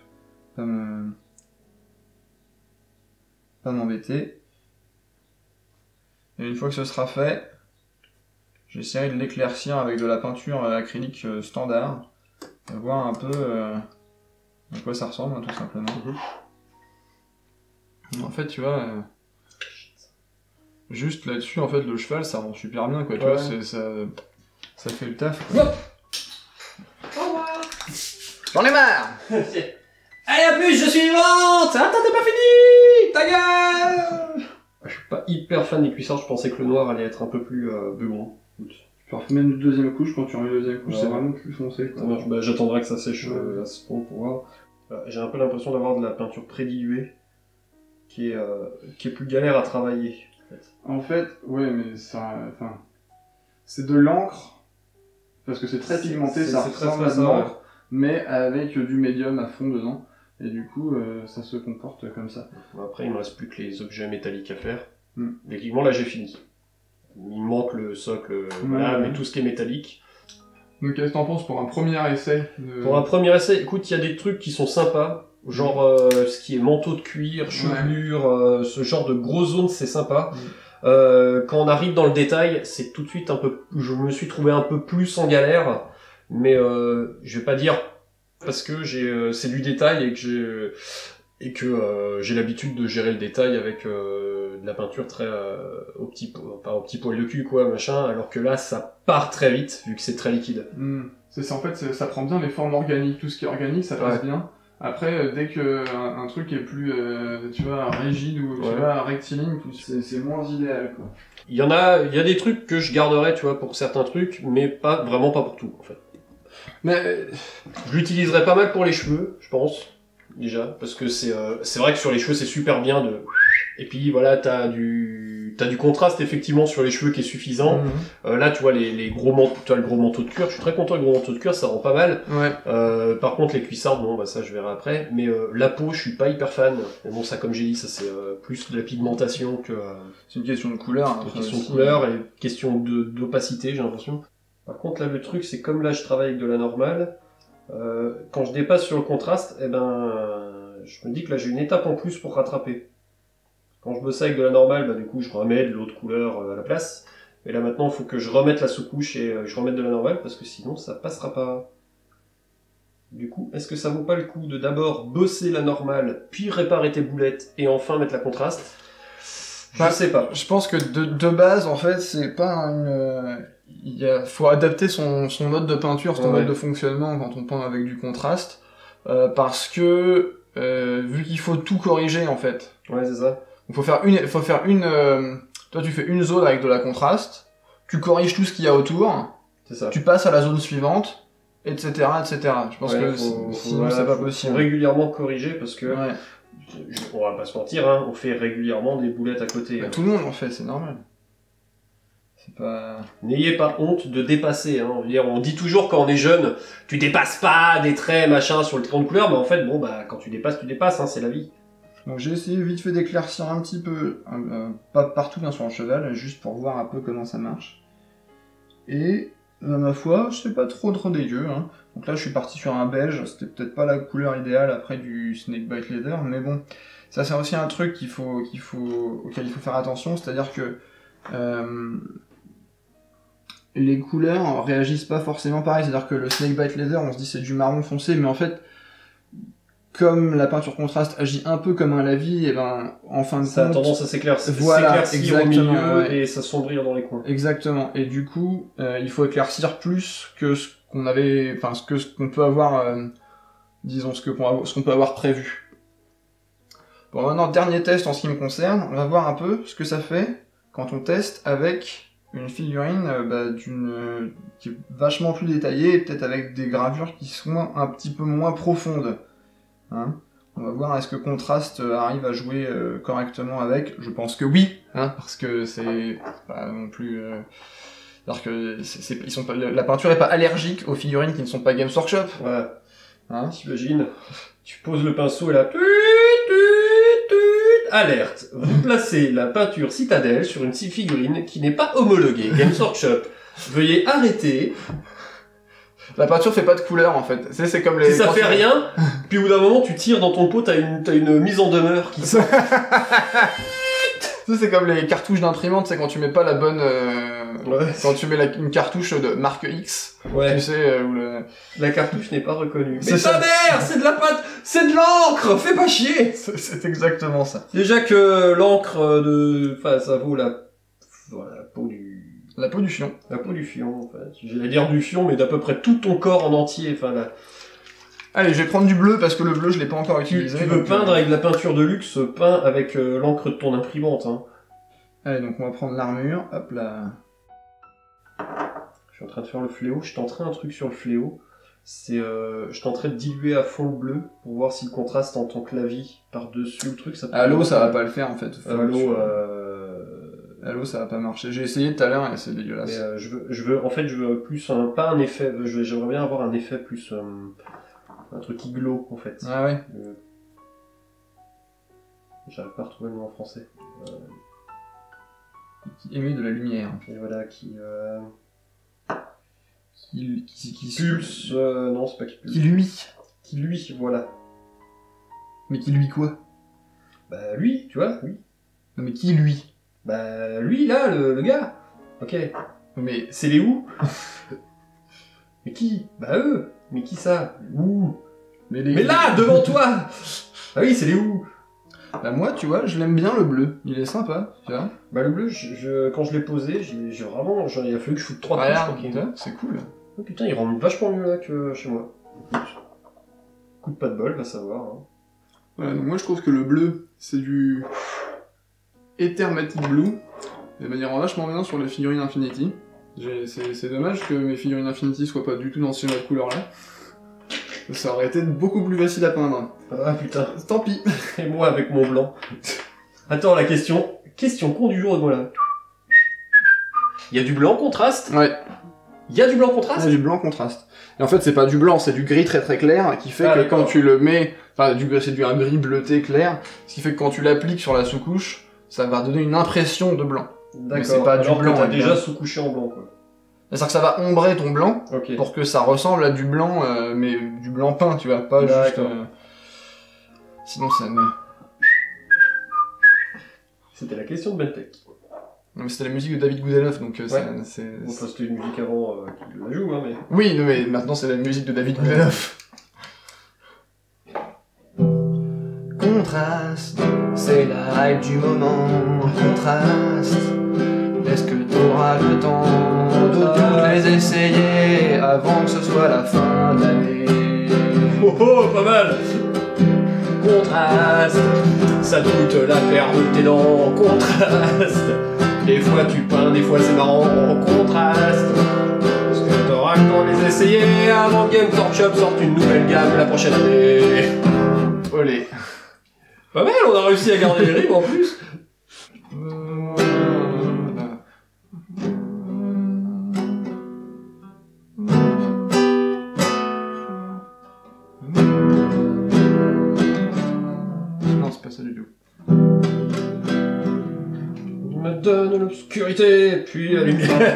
Pas m'embêter. Et une fois que ce sera fait, j'essaierai de l'éclaircir avec de la peinture acrylique standard. Voir un peu à quoi ça ressemble, hein, tout simplement. En fait, tu vois, juste là-dessus, en fait, le cheval, ça rend super bien, quoi. Tu vois, ça fait le taf. Quoi. Au revoir. J'en ai marre. Allez, à plus, je suis vivante. Attends, t'es pas fini. Ta gueule. Je suis pas hyper fan des cuissards. Je pensais que le noir allait être un peu plus bon. Tu peux même une deuxième couche, quand tu remets la deuxième couche, c'est vraiment plus foncé. J'attendrai que ça sèche à ce point pour voir. J'ai un peu l'impression d'avoir de la peinture prédiluée qui est plus galère à travailler. En fait, ouais, mais ça... Enfin... C'est de l'encre, parce que c'est très pigmenté, ça ressemble à de l'encre, mais avec du médium à fond dedans. Et du coup, ça se comporte comme ça. Après, il me reste plus que les objets métalliques à faire. Techniquement, là, j'ai fini. Il me manque le socle, mais tout ce qui est métallique. Donc qu'est-ce que t'en penses pour un premier essai Pour un premier essai, écoute, il y a des trucs qui sont sympas, genre ce qui est manteau de cuir, chevelure, ce genre de grosses zones, c'est sympa. Quand on arrive dans le détail, c'est tout de suite je me suis trouvé un peu plus en galère, mais je vais pas dire parce que c'est du détail et que j'ai l'habitude de gérer le détail avec de la peinture très pas au petit poil de cul quoi machin, alors que là ça part très vite vu que c'est très liquide. C'est ça, en fait ça prend bien les formes organiques, tout ce qui est organique ça passe bien. Après dès que un truc est plus tu vois rigide ou tu vois rectiligne, c'est moins idéal quoi. Il y a des trucs que je garderais tu vois pour certains trucs, mais vraiment pas pour tout en fait. Mais je l'utiliserais pas mal pour les cheveux, je pense. Déjà, parce que c'est vrai que sur les cheveux c'est super bien de... Et puis voilà, t'as du contraste effectivement sur les cheveux qui est suffisant. Là tu vois les gros manteaux, tu as le gros manteau de cuir, je suis très content du gros manteau de cuir, ça rend pas mal. Par contre les cuissardes, bon ça je verrai après. Mais la peau, je suis pas hyper fan. Mais bon ça comme j'ai dit, ça c'est plus de la pigmentation que... c'est une question de couleur. Une question de couleur et question d'opacité j'ai l'impression. Par contre, là, le truc, c'est comme là, je travaille avec de la normale, quand je dépasse sur le contraste, je me dis que là, j'ai une étape en plus pour rattraper. Quand je bosse avec de la normale, du coup, je remets de l'autre couleur à la place. Et là, maintenant, il faut que je remette la sous-couche et je remette de la normale, parce que sinon, ça passera pas. Du coup, est-ce que ça vaut pas le coup de d'abord bosser la normale, puis réparer tes boulettes, et enfin mettre la contraste? Je sais pas. Je pense que de base, en fait, c'est pas une... faut adapter son mode de peinture, son mode de fonctionnement quand on peint avec du contraste, parce que vu qu'il faut tout corriger, en fait. Ouais, c'est ça. Il faut faire une... toi, tu fais une zone avec de la contraste, tu corriges tout ce qu'il y a autour, c'est ça. Tu passes à la zone suivante, etc., etc. Je pense que sinon, c'est pas possible. Faut régulièrement corriger, parce que... Ouais. On va pas se mentir, hein, on fait régulièrement des boulettes à côté. Tout le monde en fait, c'est normal. C'est pas... N'ayez pas honte de dépasser. Hein. On dit toujours quand on est jeune, tu dépasses pas des traits, machin, sur le crayon de couleur, mais en fait, quand tu dépasses, hein, c'est la vie. Donc j'ai essayé vite fait d'éclaircir un petit peu, pas partout bien sur le cheval, juste pour voir un peu comment ça marche. Et, ma foi, c'est pas trop dégueu, hein. Donc là, je suis parti sur un beige, c'était peut-être pas la couleur idéale après du Snakebite Leather, mais bon, ça c'est aussi un truc auquel il faut faire attention, c'est-à-dire que les couleurs réagissent pas forcément pareil, c'est-à-dire que le Snakebite Leather, on se dit c'est du marron foncé, mais en fait, comme la peinture contraste agit un peu comme un lavis, et en fin de compte... Ça a tendance à s'éclaircir au milieu et s'assombrir dans les coins. Exactement, et du coup, il faut éclaircir plus que ce qu'on peut avoir, disons, ce qu'on peut avoir prévu. Bon, maintenant, dernier test en ce qui me concerne, on va voir un peu ce que ça fait quand on teste avec une figurine qui est vachement plus détaillée, peut-être avec des gravures qui sont un petit peu moins profondes. Hein, on va voir est-ce que contraste arrive à jouer correctement avec. Je pense que oui, hein, parce que c'est pas non plus... Alors que la peinture est pas allergique aux figurines qui ne sont pas Games Workshop. Ouais. Hein, t'imagines, tu poses le pinceau et là... Alerte, vous placez la peinture Citadel sur une figurine qui n'est pas homologuée Games Workshop. Veuillez arrêter... La peinture fait pas de couleur en fait. C'est comme les... Si ça fait rien, puis au bout d'un moment tu tires dans ton pot, t'as une mise en demeure qui sort. C'est comme les cartouches d'imprimante, c'est quand tu mets pas la bonne... Quand tu mets une cartouche de marque X, tu sais, où la cartouche n'est pas reconnue. Mais ta mère, c'est de la pâte, c'est de l'encre, fais pas chier. C'est exactement ça. Déjà que l'encre ça vaut la peau du... La peau du fion. La peau du fion, en fait. J'allais dire du fion, mais d'à peu près tout ton corps en entier, Allez, je vais prendre du bleu, parce que le bleu, je l'ai pas encore utilisé. Tu veux peindre avec de la peinture de luxe, peins avec l'encre de ton imprimante, hein. Allez, donc on va prendre l'armure, hop là. Je suis en train de faire le fléau, je tenterai un truc sur le fléau. Je tenterai de diluer à fond le bleu, pour voir si le contraste en tant que lavis par-dessus le truc, ça peut... À l'eau, ça va pas le faire, en fait. À l'eau, ça va pas marcher. J'ai essayé tout à l'heure et c'est dégueulasse. Mais je veux plus pas un effet. J'aimerais bien avoir un effet plus un truc qui glow en fait. Ah ouais. J'arrive pas à retrouver le mot en français. Qui émet de la lumière. Et voilà, qui pulse. Non, c'est pas qui pulse. Qui luit. Qui luit, voilà. Mais qui luit quoi? Bah lui, tu vois, lui. Non mais qui luit? Bah lui là, le gars. Ok. Mais c'est les où? Mais qui? Bah eux. Mais qui ça? Où? Mais là, devant toi. Ah oui, c'est les où? Bah moi, tu vois, je l'aime bien le bleu. Il est sympa, tu vois. Bah le bleu, quand je l'ai posé, j'ai vraiment... il a fallu que je foute 3 touches. C'est cool. Oh putain, il rend vachement mieux là que chez moi. Coup de pas de bol, va savoir. Hein. Voilà, donc moi je trouve que le bleu, c'est du... Ethermatic Blue, de manière vachement bien sur les figurines Infinity. C'est dommage que mes figurines Infinity soient pas du tout dans ce schéma de couleur là. Ça aurait été beaucoup plus facile à peindre. Ah putain. Tant pis. Et moi avec mon blanc. Attends, la question con du jour, voilà. Il y a du blanc contraste? Ouais. Il y a du blanc contraste? Il y a du blanc contraste. Et en fait, c'est pas du blanc, c'est du gris très très clair, qui fait que quand tu le mets... Enfin, c'est un gris bleuté clair, ce qui fait que quand tu l'appliques sur la sous-couche, ça va donner une impression de blanc. D'accord, c'est pas du blanc. T'as déjà sous-couché en blanc, quoi. C'est-à-dire que ça va ombrer ton blanc Ok. pour que ça ressemble à du blanc, mais du blanc peint, tu vois, pas juste... D'accord. Sinon ça met... C'était la question de Bentech. Non, mais c'était la musique de David Goudelhoff, donc c'est... Enfin, c'était une musique avant qui la joue, hein, mais... Oui, non, mais maintenant c'est la musique de David Goudelhoff. Contraste, c'est la hype du moment. Contraste, est-ce que t'auras le temps de toutes les essayer avant que ce soit la fin de l'année? Oh oh, pas mal. Contraste, ça coûte la paire de tes dents. Contraste, des fois tu peins, des fois c'est marrant. Contraste, est-ce que t'auras le temps de les essayer avant que Game Workshop sorte une nouvelle gamme la prochaine année? Olé. Pas mal, on a réussi à garder les rimes en plus. Non, c'est pas ça du tout. Il me donne l'obscurité, puis la lumière.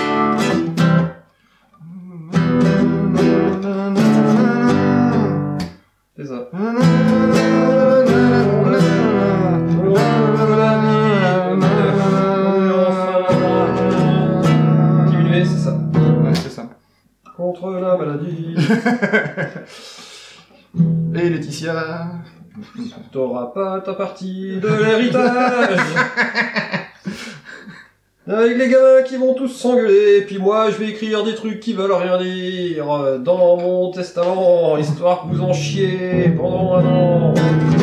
C'est ça. Diminuer, c'est ça. Ouais, c'est ça. Contre la maladie. Et Laetitia... T'auras pas ta partie de l'héritage. Avec les gamins qui vont tous s'engueuler, puis moi je vais écrire des trucs qui veulent rien dire dans mon testament, histoire que vous en chiez pendant 1 an.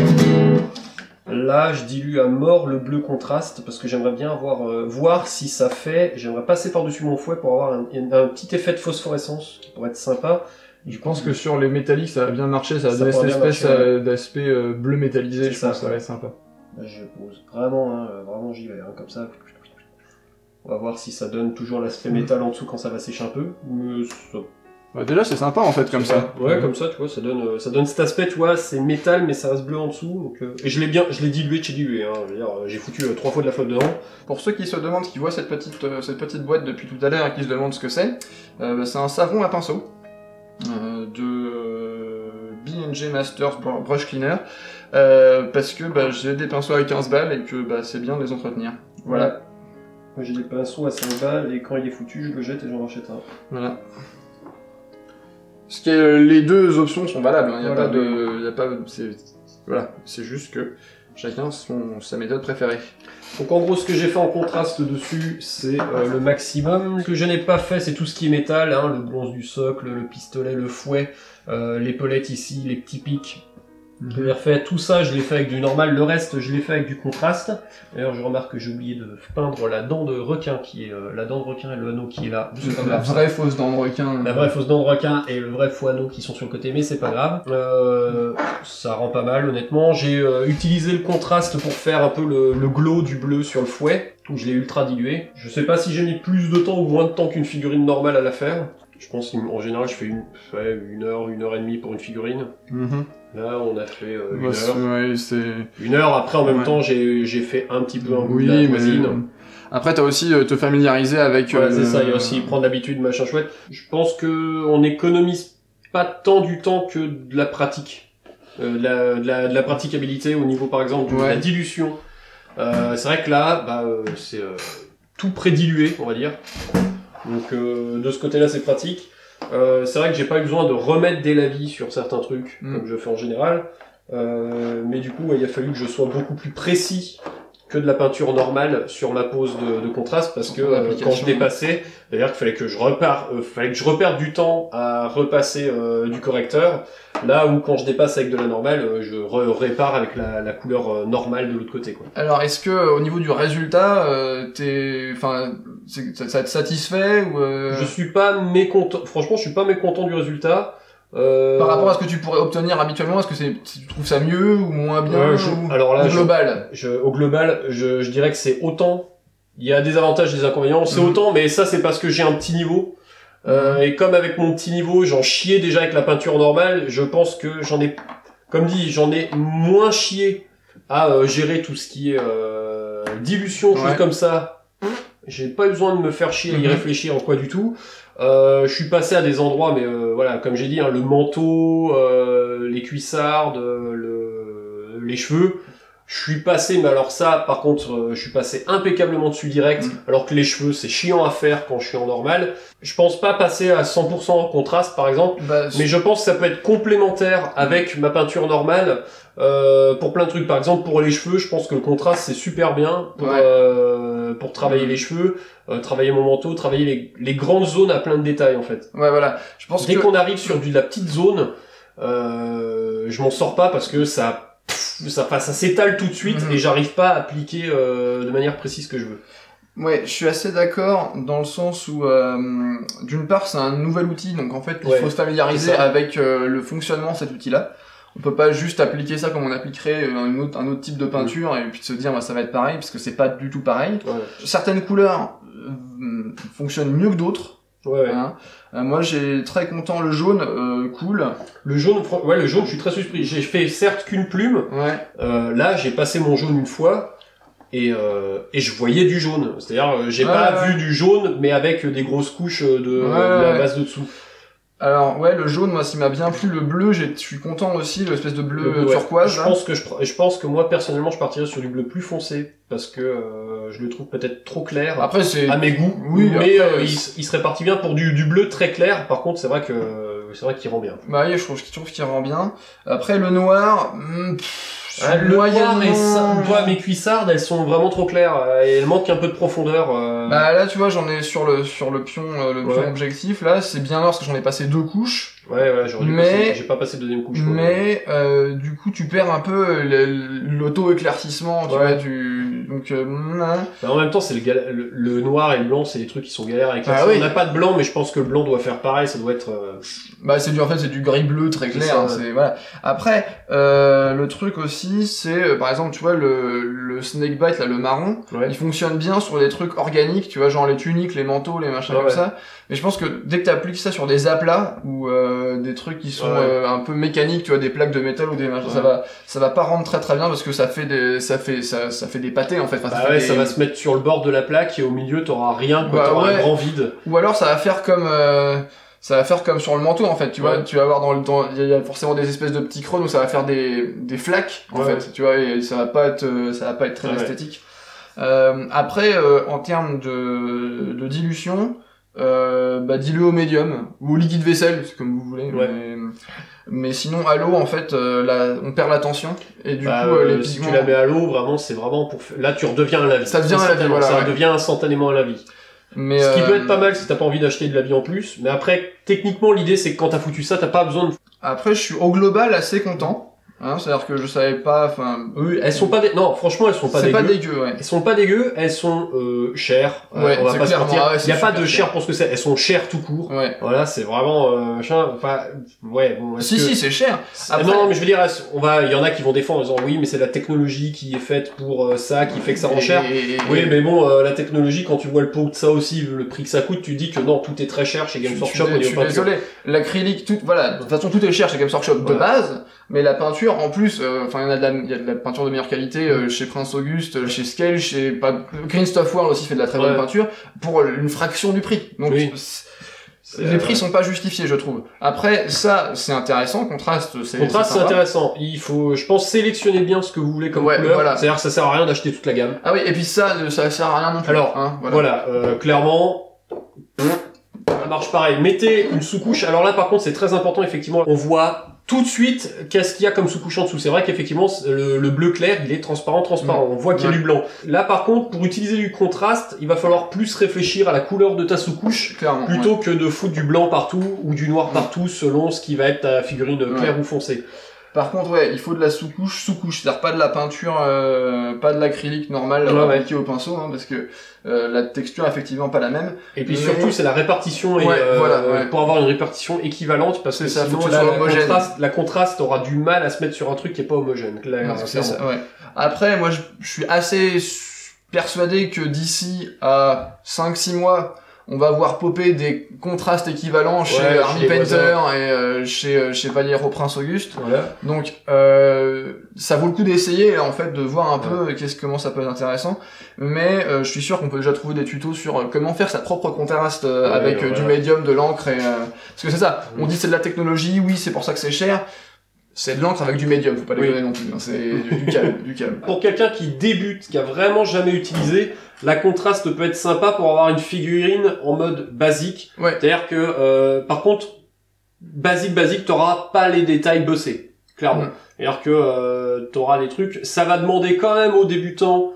Là, je dilue à mort le bleu contraste, parce que j'aimerais bien voir si ça fait... J'aimerais passer par-dessus mon fouet pour avoir un petit effet de phosphorescence qui pourrait être sympa. Je pense que sur les métalliques, ça va bien marcher, ça va Ça donner cette pourrait bien espèce marcher, d'aspect bleu métallisé, C'est je ça, pense que ça va ouais. être sympa. Là, je pose vraiment, vraiment j'y vais, comme ça. On va voir si ça donne toujours l'aspect métal en dessous quand ça va sécher un peu. Mais ça... Bah, déjà, c'est sympa en fait, comme ça. Ouais, comme ça, tu vois, ça donne cet aspect, tu vois, c'est métal, mais ça reste bleu en dessous. Donc, et je l'ai dilué de chez dilué, hein. Je veux dire, j'ai foutu 3 fois de la flotte dedans. Pour ceux qui se demandent, qui voient cette petite boîte depuis tout à l'heure et qui se demandent ce que c'est un savon à pinceau de B&J Masters Brush Cleaner, parce que j'ai des pinceaux à 15 balles et que c'est bien de les entretenir. Voilà. Moi, j'ai des pinceaux à 5 balles et quand il est foutu, je le jette et j'en rachète un. Voilà. Ce qui est, les deux options sont valables, hein. Voilà, Voilà, c'est juste que chacun sa méthode préférée. Donc en gros, ce que j'ai fait en contraste dessus, c'est le maximum. Ce que je n'ai pas fait, c'est tout ce qui est métal, hein, le bronze du socle, le pistolet, le fouet, l'épolette ici, les petits pics. Je l'ai refait, tout ça, je l'ai fait avec du normal, le reste, je l'ai fait avec du contraste. D'ailleurs, je remarque que j'ai oublié de peindre la dent de requin, qui est la dent de requin et le anneau qui est là. C'est pas La grave. vraie fausse dent de requin. La vraie fausse dent de requin et le vrai faux anneau qui sont sur le côté, mais c'est pas grave. Ça rend pas mal, honnêtement. J'ai utilisé le contraste pour faire un peu le glow du bleu sur le fouet. Je l'ai ultra dilué. Je sais pas si j'ai mis plus de temps ou moins de temps qu'une figurine normale à la faire. Je pense qu'en général, je fais une heure et demie pour une figurine. Là, on a fait 1 heure. Ouais, c'est... 1 heure, après, en même temps, j'ai fait un petit peu un bout de la voisine. Après, t'as aussi te familiariser avec... Ouais, c'est ça, il y a aussi prendre l'habitude, machin chouette. Je pense que on économise pas tant du temps que de la pratique. De la praticabilité au niveau, par exemple, de la dilution. C'est vrai que là, c'est tout prédilué, on va dire. Donc, de ce côté-là, c'est pratique. C'est vrai que j'ai pas eu besoin de remettre des lavis sur certains trucs, comme je fais en général. Mais du coup, il a fallu que je sois beaucoup plus précis que de la peinture normale sur ma pose de contraste, parce que quand je dépassais, d'ailleurs, il fallait que je reperde du temps à repasser du correcteur, là où quand je dépasse avec de la normale, je répare avec la couleur normale de l'autre côté, quoi. Alors, est-ce que au niveau du résultat, ça te satisfait ou Je suis pas mécontent. Franchement, je suis pas mécontent du résultat. Par rapport à ce que tu pourrais obtenir habituellement, est-ce que tu trouves ça mieux ou moins bien alors là, au global au global, je dirais que c'est autant. Il y a des avantages et des inconvénients. C'est autant, mais ça, c'est parce que j'ai un petit niveau. Et comme avec mon petit niveau, j'en chiais déjà avec la peinture normale, je pense que j'en ai moins chié à gérer tout ce qui est dilution, choses comme ça, J'ai pas eu besoin de me faire chier à y réfléchir en quoi du tout. Je suis passé à des endroits, mais voilà, comme j'ai dit, hein, le manteau, les cuissardes, les cheveux. Je suis passé, mais alors ça, par contre, je suis passé impeccablement dessus direct, alors que les cheveux, c'est chiant à faire quand je suis en normal. Je pense pas passer à 100% en contraste, par exemple, mais je pense que ça peut être complémentaire avec ma peinture normale, pour plein de trucs. Par exemple, pour les cheveux, je pense que le contraste, c'est super bien pour travailler les cheveux, travailler mon manteau, travailler les grandes zones à plein de détails, en fait. Ouais, voilà. Je pense Dès qu'on arrive sur de la petite zone, je m'en sors pas parce que ça s'étale tout de suite et j'arrive pas à appliquer de manière précise ce que je veux. Ouais, je suis assez d'accord dans le sens où d'une part c'est un nouvel outil, donc en fait il faut se familiariser avec le fonctionnement de cet outil-là. On peut pas juste appliquer ça comme on appliquerait un autre type de peinture et puis se dire bah, ça va être pareil parce que c'est pas du tout pareil. Certaines couleurs fonctionnent mieux que d'autres. Hein. Moi j'ai très content le jaune, cool. Le jaune, je suis très surpris. J'ai fait certes qu'une plume. Là j'ai passé mon jaune une fois et je voyais du jaune. C'est-à-dire j'ai pas vu du jaune mais avec des grosses couches de la base de dessous. Alors le jaune, moi, s'il m'a bien plu, le bleu, je suis content aussi, l'espèce de bleu turquoise. Je pense que moi personnellement, je partirais sur du bleu plus foncé parce que je le trouve peut-être trop clair. Après, c'est à mes goûts, mais il serait parti bien pour du bleu très clair. Par contre, c'est vrai qu'il rend bien. Bah oui, je trouve qu'il rend bien. Après, le noir. Le noir et ça, mes cuissardes, elles sont vraiment trop claires et elles manquent un peu de profondeur. Bah là, tu vois, j'en ai sur le pion, pion objectif. Là, c'est bien noir parce que j'en ai passé 2 couches. J'ai pas passé deuxième couche. Mais du coup, tu perds un peu l'auto-éclaircissement, tu vois, donc. En même temps, c'est le noir et le blanc, c'est des trucs qui sont galères avec ça. On n'a pas de blanc, mais je pense que le blanc doit faire pareil. Ça doit être. Bah c'est du gris bleu très clair. Ça, c'est voilà. Après, le truc aussi, c'est par exemple, tu vois, le snakebite là, le marron, il fonctionne bien sur des trucs organiques, tu vois, genre les tuniques, les manteaux, les machins comme ça. Mais je pense que dès que t'appliques ça sur des aplats ou des trucs qui sont un peu mécaniques, tu vois, des plaques de métal ou des machins, ça va pas rendre très très bien parce que ça fait des pâtés en fait. Enfin, ça va se mettre sur le bord de la plaque et au milieu t'auras rien, quoi, t'auras un grand vide. Ou alors ça va faire comme sur le manteau en fait, tu vois, tu vas avoir il y a forcément des espèces de petits creux où ça va faire des flaques en fait, tu vois, et ça va pas être très esthétique. Après en termes de dilution, diluer au médium ou au liquide vaisselle, c'est comme vous voulez. Mais sinon à l'eau en fait on perd la tension et du coup les pigments, si tu la mets à l'eau vraiment c'est vraiment pour là tu redeviens un lavis. Ça devient un lavis, voilà, ça devient instantanément un lavis. Mais ce qui peut être pas mal si t'as pas envie d'acheter de lavis en plus, mais après techniquement l'idée c'est que quand t'as foutu ça t'as pas besoin de... Après je suis au global assez content. Hein, c'est-à-dire que je savais pas, elles sont pas non, franchement, elles sont pas dégueu. C'est pas dégueu, Elles sont pas dégueu, elles sont, chères. On va pas se mentir. Il y a pas de cher pour ce que c'est. Elles sont chères tout court. Voilà, c'est vraiment, Si, c'est cher. Après... Non, mais je veux dire, il y en a qui vont défendre en disant oui, mais c'est la technologie qui est faite pour ça, qui fait que ça rend cher. Oui, mais bon, la technologie, quand tu vois le pot de ça aussi, le prix que ça coûte, tu dis que non, tout est très cher chez Games Workshop. Je suis désolé. L'acrylique, de toute façon, tout est cher chez Games Workshop de base. Mais la peinture, en plus, il y a de la peinture de meilleure qualité chez Prince Auguste, chez Scale, Green Stuff World aussi fait de la très bonne peinture pour une fraction du prix. Donc les prix sont pas justifiés, je trouve. Après, ça, c'est intéressant. Contraste, c'est intéressant. Il faut, je pense, sélectionner bien ce que vous voulez comme couleur. Voilà. C'est-à-dire que ça sert à rien d'acheter toute la gamme. Ah oui, et puis ça sert à rien non plus. Alors, clairement, ça marche pareil. Mettez une sous-couche. Alors là, par contre, c'est très important, effectivement. On voit tout de suite qu'est-ce qu'il y a comme sous-couche en dessous. C'est vrai qu'effectivement, le bleu clair, il est transparent. On voit qu'il y a du blanc. Là, par contre, pour utiliser du contraste, il va falloir plus réfléchir à la couleur de ta sous-couche, plutôt que de foutre du blanc partout ou du noir partout, selon ce qui va être ta figurine claire ou foncée. Par contre, il faut de la sous-couche, c'est-à-dire pas de la peinture, pas de l'acrylique normal appliqué au pinceau, hein, parce que la texture est effectivement pas la même. Et puis surtout, c'est la répartition pour avoir une répartition équivalente, parce que sinon la contraste aura du mal à se mettre sur un truc qui est pas homogène. Après, moi, je suis assez persuadé que d'ici à 5-6 mois, on va voir popper des contrastes équivalents chez Army Painter et chez Vallejo Prince Auguste. Voilà. Donc ça vaut le coup d'essayer en fait, de voir un peu comment ça peut être intéressant. Mais je suis sûr qu'on peut déjà trouver des tutos sur comment faire sa propre contraste avec du médium, de l'encre et parce que c'est ça. On dit c'est de la technologie, oui, c'est pour ça que c'est cher. C'est de l'encre avec du médium, faut pas déconner non plus, hein. C'est du calme. Pour quelqu'un qui débute, qui a vraiment jamais utilisé, la contraste peut être sympa pour avoir une figurine en mode basique. Ouais. C'est-à-dire que, par contre, basique, t'auras pas les détails bossés, clairement. C'est-à-dire que t'auras des trucs, ça va demander quand même aux débutants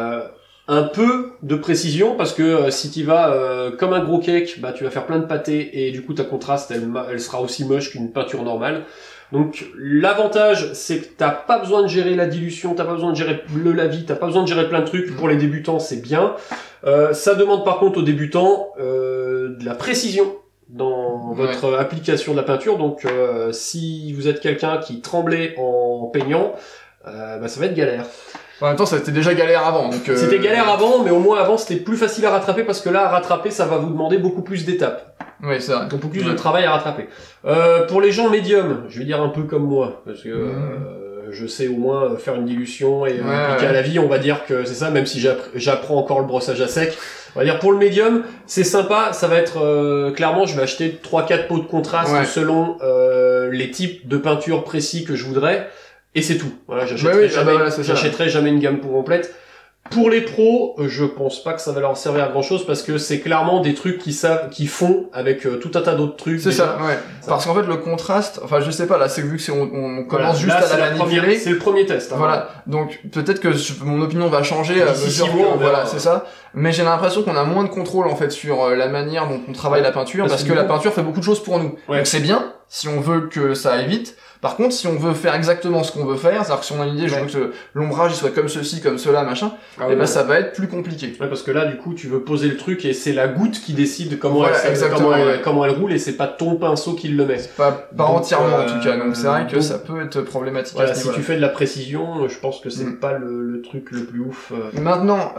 un peu de précision, parce que si tu vas comme un gros cake, bah tu vas faire plein de pâtés et du coup ta contraste elle sera aussi moche qu'une peinture normale. Donc l'avantage c'est que t'as pas besoin de gérer la dilution, t'as pas besoin de gérer le lavis, t'as pas besoin de gérer plein de trucs. Pour les débutants c'est bien. Ça demande par contre aux débutants de la précision dans votre application de la peinture. Donc si vous êtes quelqu'un qui tremblait en peignant, bah ça va être galère. En même temps, ça c'était déjà galère avant. Donc c'était galère avant, mais au moins avant c'était plus facile à rattraper, parce que là à rattraper ça va vous demander beaucoup plus d'étapes. Oui, c'est vrai. Beaucoup plus de travail à rattraper. Pour les gens médiums, je vais dire un peu comme moi, parce que je sais au moins faire une dilution et appliquer à la vie, on va dire que c'est ça, même si j'apprends encore le brossage à sec. On va dire pour le médium, c'est sympa, ça va être clairement, je vais acheter 3-4 pots de contraste selon les types de peinture précis que je voudrais, et c'est tout. Voilà, j'achèterai jamais une gamme complète. Pour les pros, je pense pas que ça va leur servir à grand chose, parce que c'est clairement des trucs qui font avec tout un tas d'autres trucs. C'est ça, ouais. Parce qu'en fait, le contraste, enfin, je sais pas, là, c'est vu que on commence juste à la manipuler. C'est le premier test. Hein, voilà. Donc, peut-être que mon opinion va changer à mesure que, voilà, c'est ça. Mais j'ai l'impression qu'on a moins de contrôle, en fait, sur la manière dont on travaille la peinture, parce que la peinture fait beaucoup de choses pour nous. Donc, c'est bien, si on veut que ça aille vite. Par contre, si on veut faire exactement ce qu'on veut faire, c'est-à-dire que si on a une idée, je veux que l'ombrage il soit comme ceci, comme cela, machin, et ben ça va être plus compliqué. Ouais, parce que là, du coup, tu veux poser le truc et c'est la goutte qui décide comment elle roule, et c'est pas ton pinceau qui le met. Pas entièrement en tout cas, donc c'est vrai que ça peut être problématique. Voilà, si tu fais de la précision, je pense que c'est pas le truc le plus ouf. Maintenant,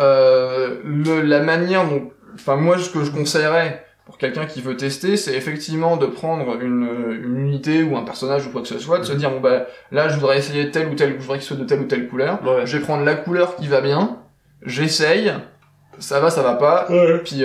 la manière dont, enfin moi, ce que je conseillerais pour quelqu'un qui veut tester, c'est effectivement de prendre une unité ou un personnage ou quoi que ce soit, de se dire bon bah là je voudrais essayer telle ou telle, je voudrais qu'il soit de telle ou telle couleur, je vais prendre la couleur qui va bien, j'essaye, ça va pas, puis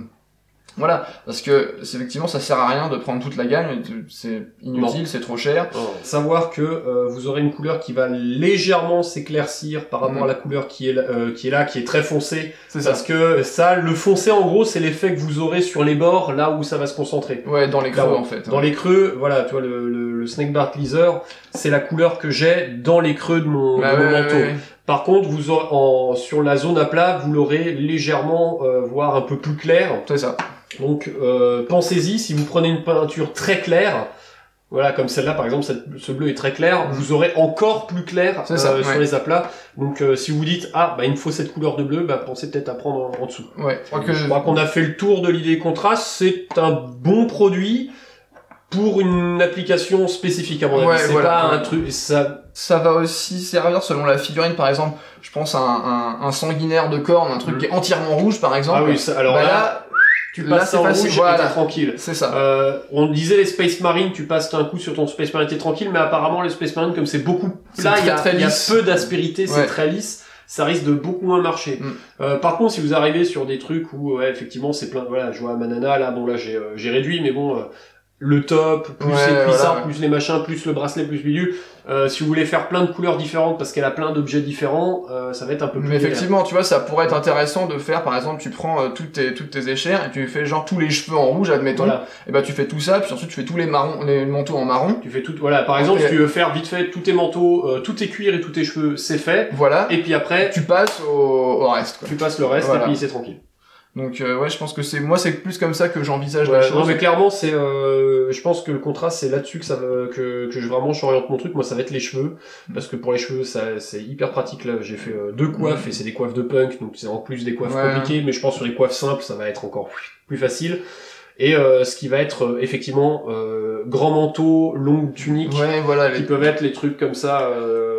voilà, parce que effectivement ça sert à rien de prendre toute la gamme, c'est inutile, c'est trop cher. Savoir que vous aurez une couleur qui va légèrement s'éclaircir par rapport à la couleur qui est très foncée, parce que ça, le foncé en gros c'est l'effet que vous aurez sur les bords, là où ça va se concentrer. Ouais, dans les creux en fait. Dans les creux, voilà, tu vois le Snakebart Leather, c'est la couleur que j'ai dans les creux de mon manteau. Par contre, vous aurez, sur la zone à plat, vous l'aurez légèrement, voire un peu plus clair. C'est ça. Donc, pensez-y, si vous prenez une peinture très claire, voilà, comme celle-là, par exemple, ce bleu est très clair, vous aurez encore plus clair sur les aplats. Donc, si vous dites, il me faut cette couleur de bleu, pensez peut-être à prendre en dessous. Ouais. Je crois qu'on a fait le tour de l'idée contraste. C'est un bon produit pour une application spécifique, à mon avis. C'est pas un truc... Ça va aussi servir selon la figurine, par exemple. Je pense à un sanguinaire de corne, un truc qui est entièrement rouge, par exemple. Ah oui, alors là tu passes en rouge et t'es tranquille. C'est ça. On disait les Space Marines, tu passes un coup sur ton Space Marine, t'es tranquille, mais apparemment les Space Marines, comme c'est beaucoup plat, il y a peu d'aspérité, c'est très lisse, ça risque de beaucoup moins marcher. Par contre, si vous arrivez sur des trucs où, effectivement, c'est plein, voilà, je vois Manana, là, bon, là, j'ai réduit, mais bon, le top, plus les cuissards, plus les machins, plus le bracelet, plus bidule. Si vous voulez faire plein de couleurs différentes parce qu'elle a plein d'objets différents, ça va être un peu plus... Mais effectivement, tu vois, ça pourrait être intéressant de faire, par exemple, tu prends toutes tes échères et tu fais genre tous les cheveux en rouge, admettons. Voilà. Et bah tu fais tout ça, puis ensuite tu fais tous les manteaux en marron. Tu fais tout, voilà. Par exemple, si tu veux faire vite fait tous tes manteaux, tous tes cuirs et tous tes cheveux, c'est fait. Voilà. Et puis après... Tu passes au reste, quoi. Tu passes le reste et puis c'est tranquille. Donc je pense que c'est plus comme ça que j'envisage la chose. Non mais clairement c'est je pense que le contraste c'est là-dessus que vraiment j'oriente mon truc. Moi ça va être les cheveux, parce que pour les cheveux c'est hyper pratique. Là j'ai fait 2 coiffes et c'est des coiffes de punk, donc c'est en plus des coiffes compliquées, mais je pense sur les coiffes simples ça va être encore plus facile. Et ce qui va être effectivement grand manteau, longue tunique, qui peuvent être les trucs comme ça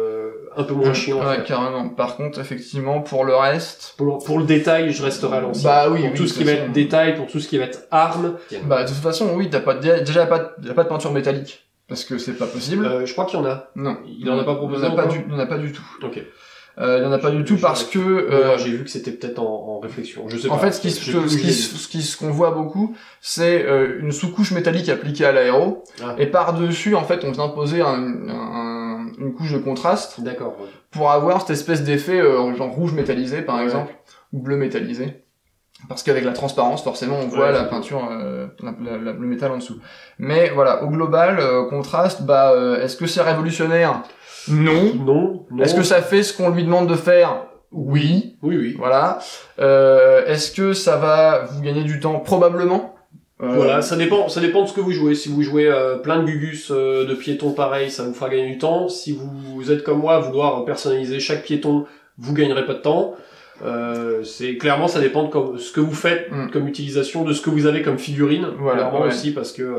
un peu moins chiant. Ouais, carrément. Par contre, effectivement, pour le reste... Pour le détail, je resterai à l'ancien. Bah oui, pour tout ce qui va être détail, pour tout ce qui va être armes. Bah, de toute façon, oui, déjà, y a pas de peinture métallique. Parce que c'est pas possible. Je crois qu'il y en a. Non. Il en a pas proposé. Il y en a pas du tout. Ok. Il y en a pas du tout parce que... j'ai vu que c'était peut-être en réflexion. Je sais pas. En fait, ce qu'on voit beaucoup, c'est une sous-couche métallique appliquée à l'aéro. Ah. Et par-dessus, en fait, on vient poser une couche de contraste. D'accord. Ouais. Pour avoir cette espèce d'effet genre rouge métallisé, par exemple, ou bleu métallisé. Parce qu'avec la transparence, forcément, on voit la peinture, le métal en dessous. Mais voilà, au global, contraste, est-ce que c'est révolutionnaire ? Non. Non. Est-ce que ça fait ce qu'on lui demande de faire ? Oui. Oui. Voilà. Est-ce que ça va vous gagner du temps ? Probablement. Voilà, ça dépend de ce que vous jouez. Si vous jouez plein de gugus de piétons pareil, ça vous fera gagner du temps. Si vous êtes comme moi à vouloir personnaliser chaque piéton, vous gagnerez pas de temps. C'est clairement, ça dépend de ce que vous faites comme utilisation, de ce que vous avez comme figurine. Voilà, clairement aussi, parce que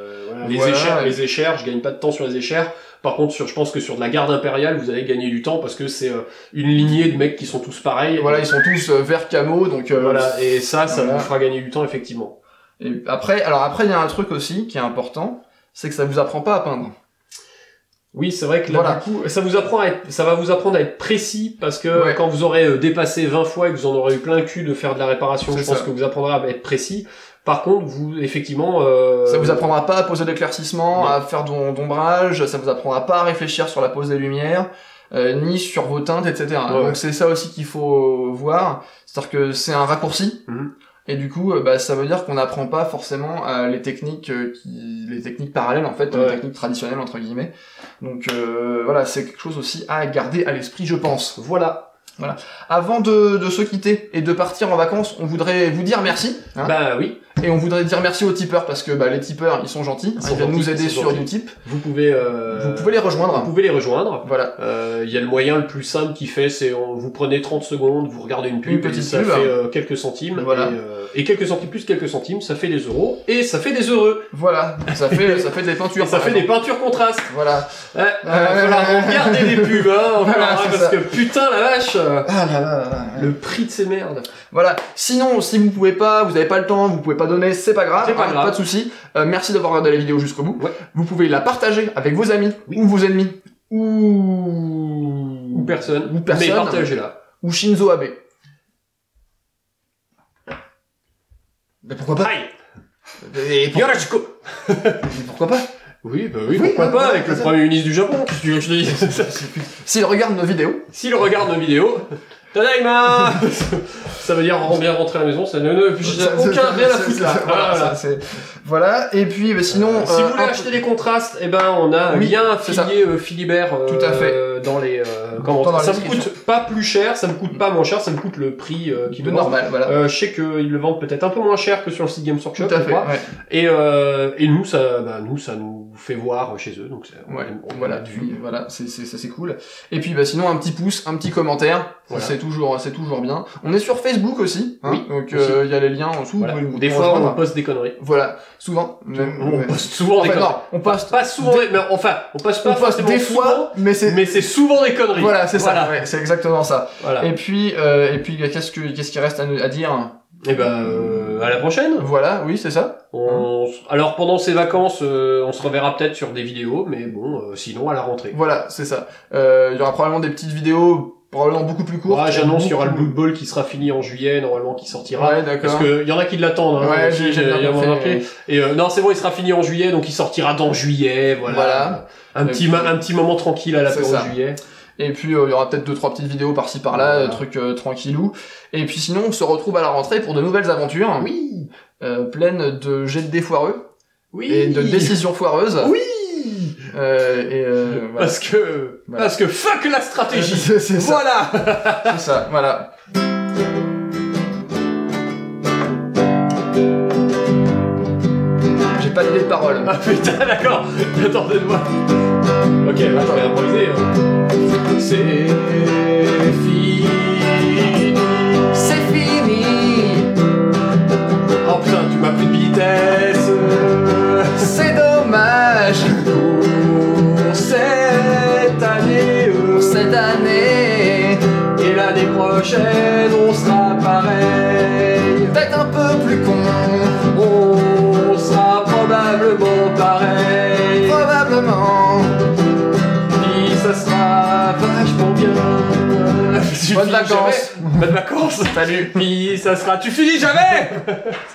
les échères, je gagne pas de temps sur les échères. Par contre, je pense que sur de la garde impériale, vous allez gagner du temps parce que c'est une lignée de mecs qui sont tous pareils. Voilà, ils sont tous vert camo, donc voilà. Et ça vous fera gagner du temps effectivement. Et après, il y a un truc aussi qui est important, c'est que ça vous apprend pas à peindre. Oui, c'est vrai que là, du coup, ça va vous apprendre à être précis parce que quand vous aurez dépassé 20 fois et que vous en aurez eu plein le cul de faire de la réparation, je pense que vous apprendrez à être précis. Par contre, vous, effectivement... Ça vous apprendra pas à poser d'éclaircissement, à faire d'ombrage, ça vous apprendra pas à réfléchir sur la pose des lumières, ni sur vos teintes, etc. Donc c'est ça aussi qu'il faut voir. C'est-à-dire que c'est un raccourci. Et du coup, ça veut dire qu'on n'apprend pas forcément les techniques parallèles, en fait, les techniques traditionnelles, entre guillemets. Donc voilà, c'est quelque chose aussi à garder à l'esprit, je pense. Voilà. Avant de se quitter et de partir en vacances, on voudrait vous dire merci. Bah oui. Et on voudrait dire merci aux tipeurs parce que les tipeurs ils sont gentils, ils viennent nous aider sur Utip. Vous pouvez les rejoindre. Vous pouvez les rejoindre. Voilà. Il y a le moyen le plus simple qui fait, c'est vous prenez 30 secondes, vous regardez une pub, et ça fait quelques centimes. Voilà. Et quelques centimes plus quelques centimes, ça fait des euros et ça fait des heureux. Voilà. Ça fait des peintures. Et ça fait des peintures contrastes. Voilà. Il va falloir regarder les pubs, parce que putain la vache. Ah là. Le prix de ces merdes. Voilà. Sinon, si vous pouvez pas, vous avez pas le temps, vous pouvez pas donner, c'est pas grave. Pas de souci. Merci d'avoir regardé la vidéo jusqu'au bout. Ouais. Vous pouvez la partager avec vos amis ou vos ennemis ou personne. Mais partagez-la. Ou Shinzo Abe. Mais pourquoi pas? Yoroshiku. Pourquoi pas? Oui, pourquoi pas, avec le Premier ministre du Japon, qu'est-ce que tu veux que je te dise? S'il regarde nos vidéos. Tadaima. Ça veut dire bien rentrer à la maison, ça n'a aucun rien à foutre là. Voilà, et puis sinon... si vous voulez acheter des contrastes, on a un lien affilié Philibert tout à fait. Dans les commentaires. Ça me coûte pas plus cher, ça me coûte pas moins cher, ça me coûte le prix qui de normal, voilà. je sais qu'ils le vendent peut-être un peu moins cher que sur le site Games Workshop, tout à fait, et nous, ça nous fait voir chez eux, donc voilà, c'est cool. Et puis sinon un petit pouce, un petit commentaire, c'est toujours bien. On est sur Facebook aussi, donc il y a les liens en dessous. Des fois on poste des conneries. Voilà, souvent. On poste souvent des conneries. Non, on poste pas souvent, on poste des fois, mais c'est souvent des conneries. Voilà, c'est ça. Ouais, c'est exactement ça. Voilà. Et puis qu'est-ce qu'il reste à dire? À la prochaine. Voilà, oui, c'est ça. Alors pendant ces vacances, on se reverra peut-être sur des vidéos, mais sinon à la rentrée. Voilà, c'est ça. Il y aura probablement des petites vidéos, probablement beaucoup plus courtes. J'annonce qu'il y aura le Blood Bowl qui sera fini en juillet, normalement, qui sortira. Ouais, d'accord. Parce que y en a qui l'attendent. Ouais, j'ai bien compris. Et non, c'est bon, il sera fini en juillet, donc il sortira dans juillet. Voilà. Un petit moment tranquille à l'apéro de juillet. Et puis il y aura peut-être 2-3 petites vidéos par-ci par-là, trucs tranquillou. Et puis sinon on se retrouve à la rentrée pour de nouvelles aventures. Oui. Pleines de jets de dés foireux. Oui. Et de décisions foireuses. Oui. Voilà. Parce que fuck la stratégie. C'est ça. Voilà. C'est ça. Voilà. J'ai pas d'idée de parole. Ah putain, d'accord. Attendez-moi. Ok, là, je vais improviser. C'est fini. C'est fini. Oh putain, tu m'as plus de vitesse. C'est dommage. Pour cette année. prochaine, on sera pareil. Peut-être un peu plus con. On sera probablement pareil. Probablement. Puis ça sera vachement bien. Bonnes vacances. Bonnes vacances. Salut. Puis ça sera... Tu finis jamais.